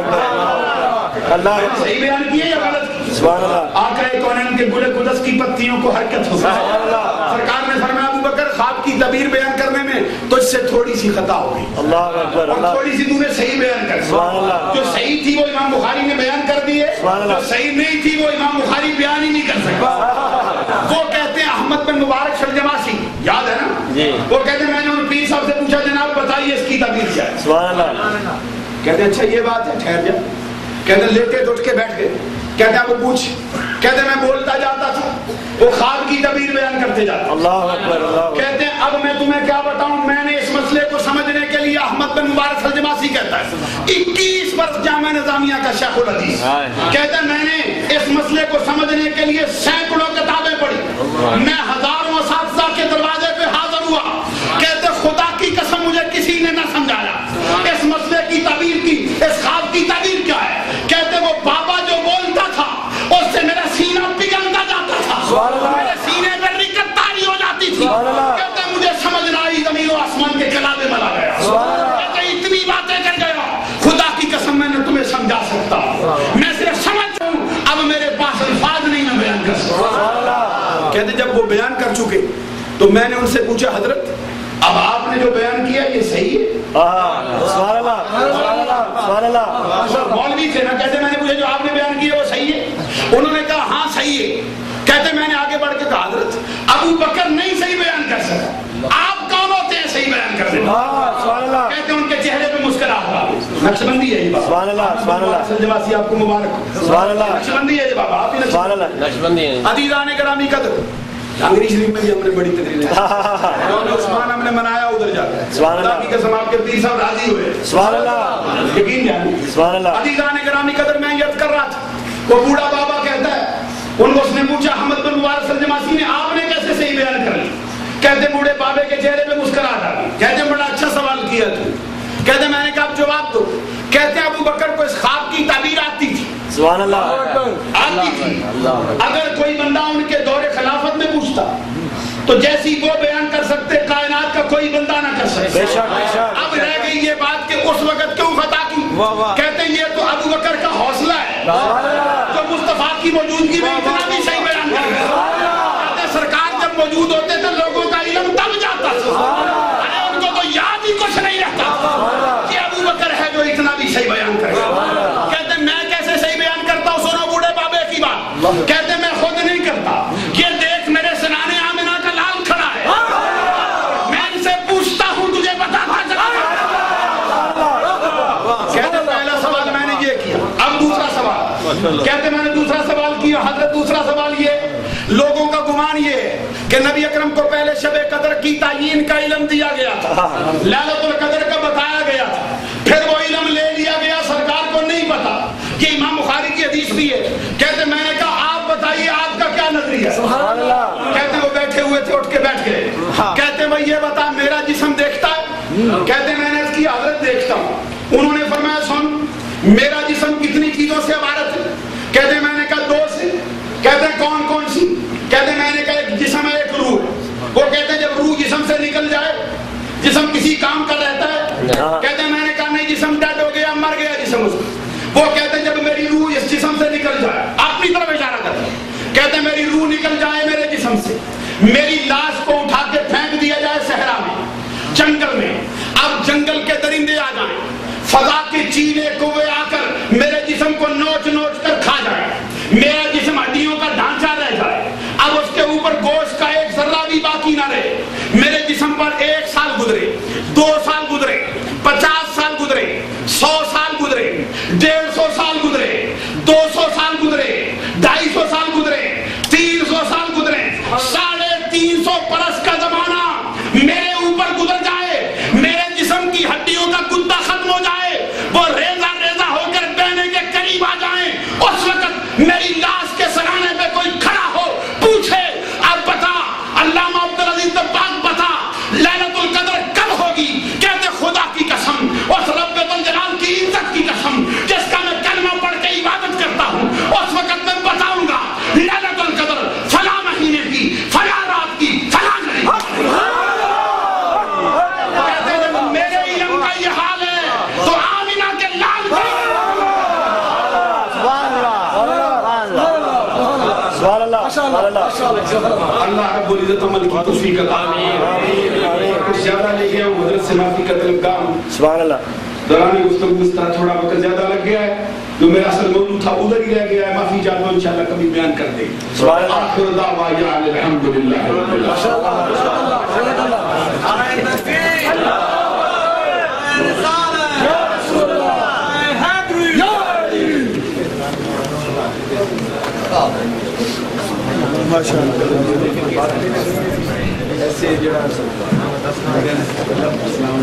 اللہ صحیح بیان کی ہے یا غلط؟ سبحان اللہ. آقا کونین کے گل قدس کی پتیوں کو حرکت ہو. سرکار نے فرمایا ابو بکر خواب کی تعبیر بیان کرنے میں تجھ سے تھوڑی سی خطا ہو گئی، اللہ اکبر، اور تھوڑی سی تو نے صحیح بیان کر دی. جو صحیح تھی وہ امام بخاری نے بیان کر دی ہے، جو صحیح نہیں تھی وہ امام بخاری بیان ہی نہیں کر سکتا. وہ کہتے ہیں احمد بن مبارک شلجماسی، یاد ہے نا، وہ کہتے ہیں میں نے ان پیر صاحب سے پوچھا جناب بتائیے اس کی تعبیر کیا ہے. سبحان اللہ. کہتے ہیں اچھا یہ بات ہے، ٹھہر جا. کہتے ہیں لیٹے اٹھ کے بیٹھ گئے. کہتے ہیں وہ پوچھ. کہتے ہیں میں بولتا جاتا تھا، وہ خواب کی تعبیر بیان کرتے جاتا. اللہ اکبر اللہ. کہتے ہیں اب میں تمہیں کیا بتاؤں، میں نے اس مسئلے کو سمجھنے کے لیے احمد بن مبارک شلجماسی کہتا ہے اکیس برس جامعہ نظامیہ کا شیخ الحدیث. کہتے ہیں میں نے اس مسئلے کو سمجھنے کے لیے سینکڑوں کتابیں پڑھی، میں ہزاروں اساتذہ کے دروازے پہ حاضر ہوا. کہتے خدا کی قسم مجھے کسی نے نہ سمجھایا اس مسئلے کی تعبیر کی، اس خواب کی تعبیر کیا ہے. کہتے وہ بابا جو بولتا تھا اس سے میرا سینہ پگھلتا جاتا تھا، میرے سینے میں رکت طاری ہو جاتی تھی. کہتے مجھے سمجھ نہ آئی، زمین و آسمان کے کلام میں ملا گیا. کہتے اتنی باتیں کر گیا، خدا کی قسم میں نے تمہیں سمجھا سکتا، میں صرف سمجھ ہوں، اب میرے پاس الفاظ نہیں میں بیان کر سکتا. کہتے جب وہ بیان کر چکے تو میں نے ان سے پوچھا حضرت اب آپ نے جو بیان کیا یہ صحیح ہے؟ سبحان اللہ سبحان اللہ. مولوی تھے نا، کہتے میں نے پوچھا جو آپ نے بیان کیا وہ صحیح ہے؟ انہوں نے کہا ہاں صحیح ہے. کہتے میں نے آگے بڑھ کے کہا حضرت ابو بکر نہیں صحیح بیان کر سکا، آپ کون ہوتے ہیں صحیح بیان کرنے؟ کہتے ان کے چہرے پہ مسکراہٹ آ گئی. نقشبندی ہے یہ بابا. سبحان اللہ سبحان اللہ. شلجماسی آپ کو مبارک. سبحان اللہ. نقشبندی ہے یہ بابا، آپ ہی سبحان اللہ نقشبندی ہیں. عزیزان گرامی قدر انگریز شریف میں بھی ہم نے بڑی تقریر عثمان ہم نے منایا ادھر جا کر. سبحان اللہ کی قسم آپ کے پیر صاحب راضی ہوئے. سبحان اللہ. یقین جانیں. سبحان اللہ. عزیزان گرامی قدر میں یاد کر رہا تھا، وہ بوڑھا بابا کہتا ہے ان کو اس نے پوچھا احمد بن مبارک شلجماسی نے آپ نے کیسے صحیح بیان کر لی؟ کہتے بوڑھے بابے کے چہرے پہ مسکراہٹ آ گئی. کہتے بڑا اچھا سوال کیا تو. کہتے میں نے کہا جواب دو. کہتے ابو بکر کو اس خواب کی تعبیر آتی تھی. سبحان اللہ. آتی تھی. اگر کوئی بندہ ان کے دور خلافت میں پوچھتا تو جیسی وہ بیان کر سکتے کائنات کا کوئی بندہ نہ کر سکتا. اب رہ گئی یہ بات کہ اس وقت کیوں خطا کی. کہتے ہیں یہ تو ابو بکر کا حوصلہ ہے جو مصطفیٰ کی موجودگی میں اتنا بھی صحیح بیان کر گیا. سرکار جب موجود ہوتے تو لوگوں کا علم دب جاتا تھا، ان کو تو یاد ہی کچھ نہیں رہتا کہ ابو بکر ہے جو اتنا بھی صحیح بیان کر گیا. کہتے میں کیسے صحیح بیان کرتا ہوں، سنو بوڑھے بابے کی بات. کہتے میں خود نہیں کرتا، یہ دیکھ میرے سنانے آمنہ کا لال کھڑا ہے، میں ان سے پوچھتا ہوں تجھے بتا تھا چلا. کہتے پہلا سوال میں نے یہ کیا. اب دوسرا سوال. کہتے میں نے دوسرا سوال کیا حضرت دوسرا سوال یہ لوگوں کا گمان یہ ہے کہ نبی اکرم کو پہلے شب قدر کی تعین کا علم دیا گیا تھا, لیلۃ القدر کا بتایا گیا تھا, پھر وہ علم لے لیا گیا, سرکار کو نہیں پتا. یہ امام بخاری کی حدیث بھی ہے. کہتے میں نے کہا آپ بتائیے آپ کا کیا نظریہ ہے؟ کہتے وہ بیٹھے ہوئے تھے, اٹھ کے بیٹھ گئے. کہتے وہ یہ بتا میرا جسم دیکھتا ہے؟ کہتے میں نے اس کی حضرت دیکھتا ہوں. انہوں نے فرمایا سن میرا جسم کتنی چیزوں سے عبارت ہے؟ کہتے میں نے کہا دو سے. کہتے کون کون سی؟ کہتے میں نے کہا ایک جسم ہے ایک روح. وہ کہتے ہیں جب روح جسم سے نکل جائے جسم کسی کام کا رہتا ہے؟ کہتے ہیں میں نے کہا نہیں جسم ڈیڈ ہو گیا مر گیا جسم اس کا. وہ کہتے ہیں جب میری روح اس جسم سے نکل جائے, اپنی طرف اشارہ کرتے ہیں, کہتے ہیں میری روح نکل جائے میرے جسم سے, میری لاش کو اٹھا کے پھینک دیا جائے صحرا میں جنگل میں. اب جنگل کے درندے آ جائیں, فضا کے چیلے کوے آ کر میرے جسم کو نوچ نوچ کر کھا جائے, میرا جسم ہڈیوں کا ڈھانچہ رہ جائے, اب اس کے اوپر گوشت کا ایک ذرہ بھی باقی نہ رہے. میرے جسم پر ایک سال گزرے, دو سال گزرے, پچاس سال گزرے, سو سال گزرے, ڈیڑھ سو سال گزرے, دو سو سال گزرے, ڈھائی سو سال گزرے, تین سو سال گزرے, ساڑھے تین سو برس کا زمانہ میرے اوپر گزر جائے, میرے جسم کی ہڈیوں کا گدا ختم ہو جائے, وہ ریزہ ریزہ ہو کر بہنے کے قریب آ جائیں, اس وقت میری لاش کے سرانے پہ کوئی کھڑا ہو پوچھے اب بتا علامہ عبدالعزیز دباغ بتا لیلۃ القدر کب ہوگی؟ کہتے خدا کی قسم, اس رب ذوالجلال کی عزت کی قسم جس کا میں کلمہ پڑھ کے عبادت کرتا ہوں, اس وقت میں بتاؤں گا لیلۃ القدر فلاں مہینے کی فلاں رات کی فلاں گھڑی. کہتے جب میرے علم کا یہ حال ہے تو آمینہ کے لال کا اللہ رب العزت عمل کی توفیق عطا فرمائے. کچھ زیادہ لے گیا ہوں, حضرت سے معافی کا طلبگار ہوں. سبحان اللہ. دوران گفتگو اس طرح تھوڑا وقت زیادہ لگ گیا ہے, جو میرا اصل موضوع تھا ادھر ہی رہ گیا ہے, معافی چاہتا ہوں انشاءاللہ کبھی بیان کر دیں. سبحان اللہ. آخر دعوانا ان الحمدللہ رب ایسے جڑا السلام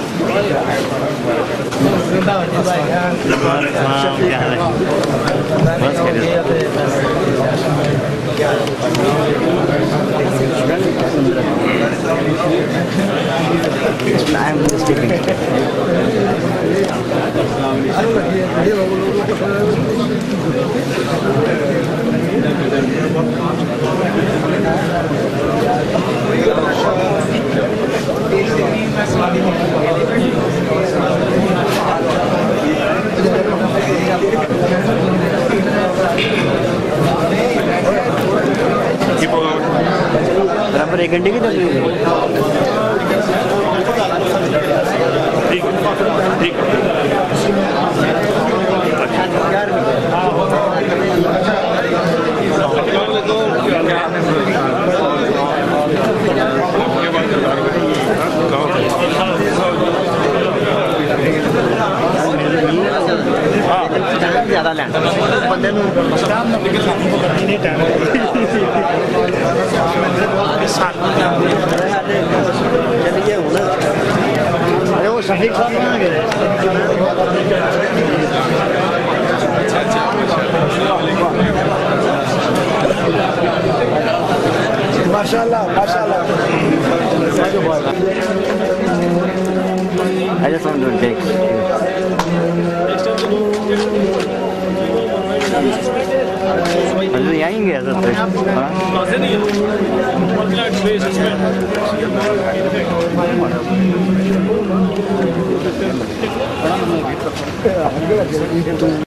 برابر ایک گھنٹے کی تصویر زیادہ لینا بندے وہ شفیق صاحب ماشاء اللہ ماشاء اللہ. I just want to take حضرت آئیں گے حضرت